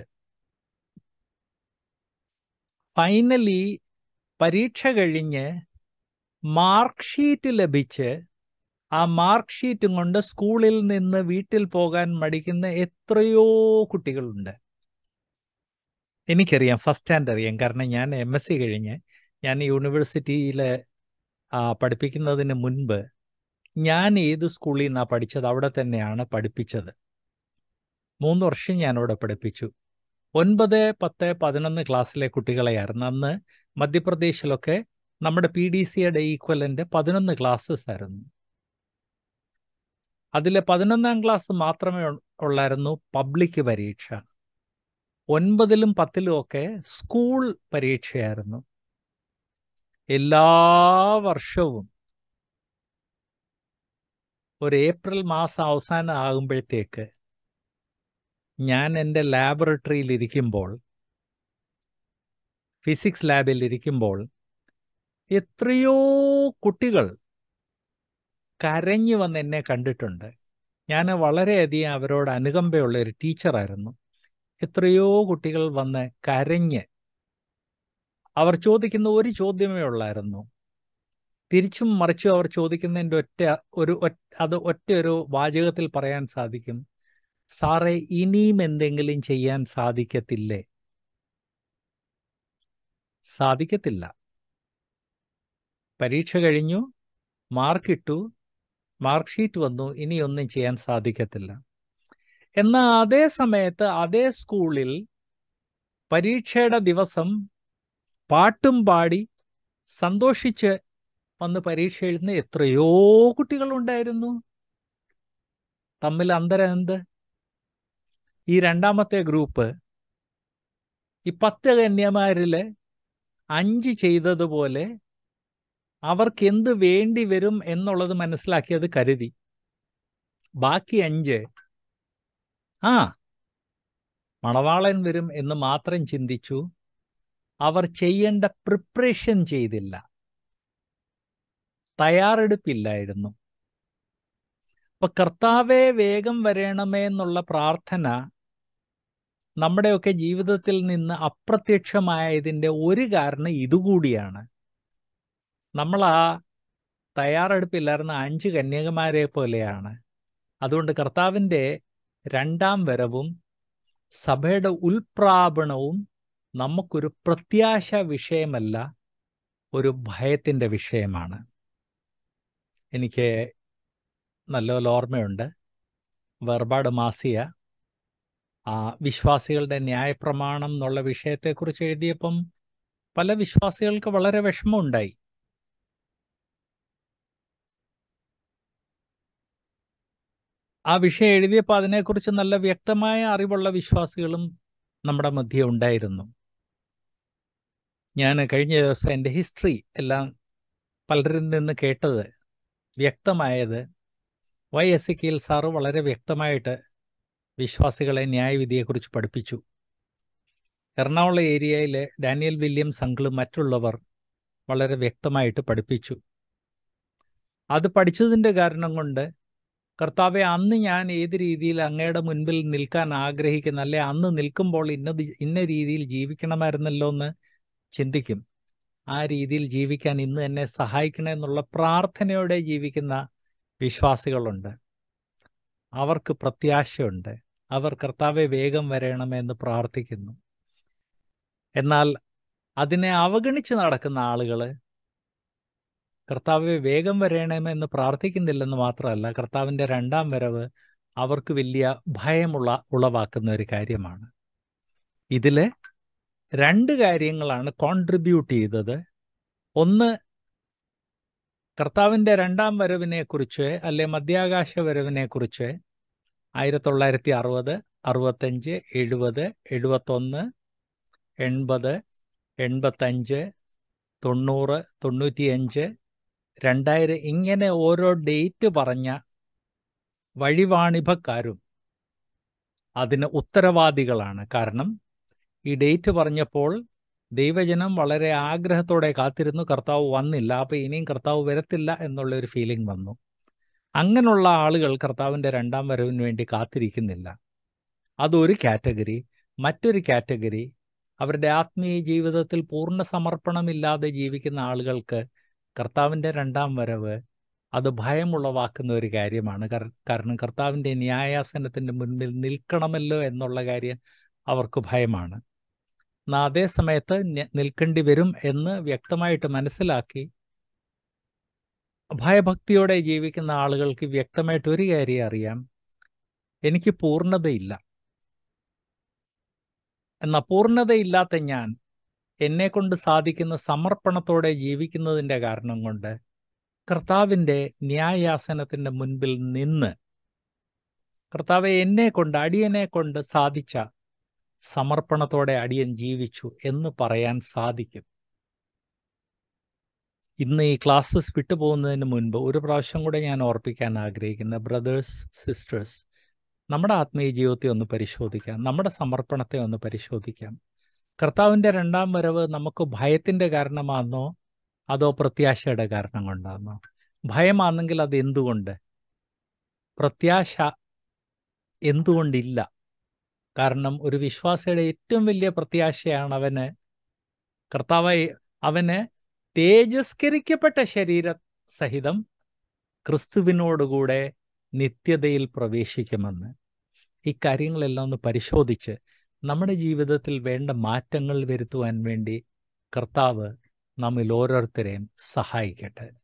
ഫൈനലി പരീക്ഷ കഴിഞ്ഞ് മാർക്ക് ഷീറ്റ് ലഭിച്ച് ആ മാർക്ക് ഷീറ്റും കൊണ്ട് സ്കൂളിൽ നിന്ന് വീട്ടിൽ പോകാൻ മടിക്കുന്ന എത്രയോ കുട്ടികളുണ്ട്. എനിക്കറിയാം, ഫസ്റ്റ് ഹാൻഡ് അറിയാം. കാരണം ഞാൻ എം എസ് സി കഴിഞ്ഞ് ഞാൻ യൂണിവേഴ്സിറ്റിയിൽ പഠിപ്പിക്കുന്നതിന് മുൻപ് ഞാൻ ഏത് സ്കൂളിൽ നിന്നാണ് പഠിച്ചത് അവിടെ തന്നെയാണ് പഠിപ്പിച്ചത്. മൂന്ന് വർഷം ഞാനവിടെ പഠിപ്പിച്ചു. ഒൻപത് പത്ത് പതിനൊന്ന് ക്ലാസ്സിലെ കുട്ടികളെയായിരുന്നു. അന്ന് മധ്യപ്രദേശിലൊക്കെ നമ്മുടെ പി ഡി സിയുടെ ഈക്വലൻ്റ് പതിനൊന്ന് ക്ലാസ്സസ് ആയിരുന്നു. അതിൽ പതിനൊന്നാം ക്ലാസ് മാത്രമേ ഉള്ളായിരുന്നു പബ്ലിക് പരീക്ഷ. ഒൻപതിലും പത്തിലും ഒക്കെ സ്കൂൾ പരീക്ഷയായിരുന്നു. എല്ലാ വർഷവും ഒരു ഏപ്രിൽ മാസം അവസാനം ആകുമ്പോഴത്തേക്ക് ഞാൻ എൻ്റെ ലാബറട്ടറിയിൽ ഇരിക്കുമ്പോൾ, ഫിസിക്സ് ലാബിൽ ഇരിക്കുമ്പോൾ എത്രയോ കുട്ടികൾ കരഞ്ഞു വന്ന് എന്നെ കണ്ടിട്ടുണ്ട്. ഞാൻ വളരെയധികം അവരോട് അനുകമ്പയുള്ള ഒരു ടീച്ചറായിരുന്നു. എത്രയോ കുട്ടികൾ വന്ന് കരഞ്ഞ്, അവർ ചോദിക്കുന്ന ഒരു ചോദ്യമേ ഉള്ളായിരുന്നു. തിരിച്ചും മറിച്ചും അവർ ചോദിക്കുന്നതിൻ്റെ ഒറ്റ ഒരു അത് ഒറ്റ ഒരു വാചകത്തിൽ പറയാൻ സാധിക്കും, സാറേ ഇനിയും എന്തെങ്കിലും ചെയ്യാൻ സാധിക്കത്തില്ലേ? സാധിക്കത്തില്ല. പരീക്ഷ കഴിഞ്ഞു, മാർക്കിട്ടു, മാർക്ക് ഷീറ്റ് വന്നു, ഇനിയൊന്നും ചെയ്യാൻ സാധിക്കത്തില്ല. എന്നാൽ അതേ സമയത്ത് അതേ സ്കൂളിൽ പരീക്ഷയുടെ ദിവസം പാട്ടും പാടി സന്തോഷിച്ച് വന്ന് പരീക്ഷ എഴുതുന്ന എത്രയോ കുട്ടികളുണ്ടായിരുന്നു. തമ്മിൽ അന്തരം എന്ത്? ഈ രണ്ടാമത്തെ ഗ്രൂപ്പ് ഈ പത്ത് കന്യമാരിൽ അഞ്ച് ചെയ്തതുപോലെ അവർക്ക് എന്ത് വേണ്ടി വരും എന്നുള്ളത് മനസ്സിലാക്കിയത് കരുതി. ബാക്കി അഞ്ച് ആ മണവാളൻ വരും എന്ന് മാത്രം ചിന്തിച്ചു. അവർ ചെയ്യേണ്ട പ്രിപ്പറേഷൻ ചെയ്തില്ല. തയ്യാറെടുപ്പില്ലായിരുന്നു. അപ്പൊ കർത്താവേ വേഗം വരണമേ എന്നുള്ള പ്രാർത്ഥന നമ്മുടെയൊക്കെ ജീവിതത്തിൽ നിന്ന് അപ്രത്യക്ഷമായതിൻ്റെ ഒരു കാരണം ഇതുകൂടിയാണ്. നമ്മൾ ആ തയ്യാറെടുപ്പില്ലായിരുന്ന അഞ്ച് കന്യകമാരെ പോലെയാണ്. അതുകൊണ്ട് കർത്താവിൻ്റെ രണ്ടാം വരവും സഭയുടെ ഉൽപ്രാപണവും നമുക്കൊരു പ്രത്യാശ വിഷയമല്ല, ഒരു ഭയത്തിൻ്റെ വിഷയമാണ്. എനിക്ക് നല്ലപോലെ ഓർമ്മയുണ്ട്, വേർപാട് മാസിയ ആ വിശ്വാസികളുടെ ന്യായപ്രമാണം എന്നുള്ള വിഷയത്തെക്കുറിച്ച് എഴുതിയപ്പം പല വിശ്വാസികൾക്ക് വളരെ വിഷമമുണ്ടായി. ആ വിഷയം എഴുതിയപ്പോൾ അതിനെക്കുറിച്ച് നല്ല വ്യക്തമായ അറിവുള്ള വിശ്വാസികളും നമ്മുടെ മധ്യേ ഉണ്ടായിരുന്നു. ഞാൻ കഴിഞ്ഞ ദിവസം എൻ്റെ ഹിസ്റ്ററി എല്ലാം പലരിൽ നിന്ന് കേട്ടത്, വ്യക്തമായത്, വൈ എസ് എ കെയിൽ സാറ് വളരെ വ്യക്തമായിട്ട് വിശ്വാസികളെ ന്യായവിധിയെക്കുറിച്ച് പഠിപ്പിച്ചു. എറണാകുളം ഏരിയയിൽ ഡാനിയൽ വില്യംസ് അങ്കിളും മറ്റുള്ളവർ വളരെ വ്യക്തമായിട്ട് പഠിപ്പിച്ചു. അത് പഠിച്ചതിൻ്റെ കാരണം കൊണ്ട് കർത്താവെ അന്ന് ഞാൻ ഏത് രീതിയിൽ അങ്ങയുടെ മുൻപിൽ നിൽക്കാൻ ആഗ്രഹിക്കുന്ന, അല്ലെ അന്ന് നിൽക്കുമ്പോൾ ഇന്നത് ഇന്ന രീതിയിൽ ജീവിക്കണമായിരുന്നല്ലോ എന്ന് ചിന്തിക്കും. ആ രീതിയിൽ ജീവിക്കാൻ ഇന്ന് എന്നെ സഹായിക്കണമെന്നുള്ള പ്രാർത്ഥനയോടെ ജീവിക്കുന്ന വിശ്വാസികളുണ്ട്. അവർക്ക് പ്രത്യാശയുണ്ട്. അവർ കർത്താവെ വേഗം വരണമെന്ന് പ്രാർത്ഥിക്കുന്നു. എന്നാൽ അതിനെ അവഗണിച്ച് നടക്കുന്ന ആളുകൾ കർത്താവെ വേഗം വരണമെന്ന് പ്രാർത്ഥിക്കുന്നില്ലെന്ന് മാത്രമല്ല, കർത്താവിൻ്റെ രണ്ടാം വരവ് അവർക്ക് വലിയ ഭയമുള്ള ഉളവാക്കുന്ന ഒരു കാര്യമാണ്. ഇതിൽ രണ്ട് കാര്യങ്ങളാണ് കോൺട്രിബ്യൂട്ട് ചെയ്തത്. ഒന്ന്, കർത്താവിൻ്റെ രണ്ടാം വരവിനെക്കുറിച്ച്, അല്ലെ മധ്യാകാശ വരവിനെക്കുറിച്ച് ആയിരത്തി തൊള്ളായിരത്തി അറുപത് അറുപത്തഞ്ച് എഴുപത് എഴുപത്തൊന്ന് എൺപത് എൺപത്തഞ്ച് തൊണ്ണൂറ് തൊണ്ണൂറ്റിയഞ്ച് രണ്ടായിരം ഇങ്ങനെ ഓരോ ഡേറ്റ് പറഞ്ഞ വഴിവാണിഭക്കാരും അതിന് ഉത്തരവാദികളാണ്. കാരണം ഈ ഡേറ്റ് പറഞ്ഞപ്പോൾ ദൈവജനം വളരെ ആഗ്രഹത്തോടെ കാത്തിരുന്നു. കർത്താവ് വന്നില്ല, അപ്പോൾ ഇനിയും കർത്താവ് വരത്തില്ല എന്നുള്ളൊരു ഫീലിംഗ് വന്നു. അങ്ങനെയുള്ള ആളുകൾ കർത്താവിൻ്റെ രണ്ടാം വരവിന് വേണ്ടി കാത്തിരിക്കുന്നില്ല. അതൊരു കാറ്റഗറി. മറ്റൊരു കാറ്റഗറി, അവരുടെ ആത്മീയ ജീവിതത്തിൽ പൂർണ്ണ സമർപ്പണമില്ലാതെ ജീവിക്കുന്ന ആളുകൾക്ക് കർത്താവിൻ്റെ രണ്ടാം വരവ് അത് ഭയമുളവാക്കുന്ന ഒരു കാര്യമാണ്. കാരണം കർത്താവിൻ്റെ ന്യായാസനത്തിൻ്റെ മുൻപിൽ നിൽക്കണമല്ലോ എന്നുള്ള കാര്യം അവർക്ക് ഭയമാണ്. എന്നാൽ അതേ സമയത്ത് നിൽക്കേണ്ടി വരും എന്ന് വ്യക്തമായിട്ട് മനസ്സിലാക്കി ഭയഭക്തിയോടെ ജീവിക്കുന്ന ആളുകൾക്ക് വ്യക്തമായിട്ട് ഒരു കാര്യം അറിയാം, എനിക്ക് പൂർണ്ണതയില്ല. എന്നാൽ പൂർണ്ണതയില്ലാത്ത ഞാൻ എന്നെക്കൊണ്ട് സാധിക്കുന്ന സമർപ്പണത്തോടെ ജീവിക്കുന്നതിൻ്റെ കാരണം കൊണ്ട് കർത്താവിൻ്റെ ന്യായാസനത്തിൻ്റെ മുൻപിൽ നിന്ന് കർത്താവെ എന്നെ കൊണ്ട്, അടിയനെ കൊണ്ട് സാധിച്ച സമർപ്പണത്തോടെ അടിയൻ ജീവിച്ചു എന്ന് പറയാൻ സാധിക്കും. ഇന്ന് ഈ ക്ലാസ്സസ് വിട്ടുപോകുന്നതിന് മുൻപ് ഒരു പ്രാവശ്യം കൂടെ ഞാൻ ഓർപ്പിക്കാൻ ആഗ്രഹിക്കുന്ന, ബ്രദേഴ്സ്, സിസ്റ്റേഴ്സ്, നമ്മുടെ ആത്മീയ ജീവിതത്തെ ഒന്ന് പരിശോധിക്കാം, നമ്മുടെ സമർപ്പണത്തെ ഒന്ന് പരിശോധിക്കാം. കർത്താവിൻ്റെ രണ്ടാം വരവ് നമുക്ക് ഭയത്തിൻ്റെ കാരണമാണെന്നോ അതോ പ്രത്യാശയുടെ കാരണം കൊണ്ടാണെന്നോ? ഭയമാണെങ്കിൽ അത് എന്തുകൊണ്ട്? പ്രത്യാശ എന്തുകൊണ്ടില്ല? കാരണം ഒരു വിശ്വാസിയുടെ ഏറ്റവും വലിയ പ്രത്യാശയാണ് അവന് കർത്താവ് അവന് തേജസ്കരിക്കപ്പെട്ട ശരീര സഹിതം ക്രിസ്തുവിനോടുകൂടെ നിത്യതയിൽ പ്രവേശിക്കുമെന്ന്. ഈ കാര്യങ്ങളെല്ലാം ഒന്ന് പരിശോധിച്ച് നമ്മുടെ ജീവിതത്തിൽ വേണ്ട മാറ്റങ്ങൾ വരുത്തുവാൻ വേണ്ടി കർത്താവ് നമ്മിൽ ഓരോരുത്തരെയും സഹായിക്കട്ടെ.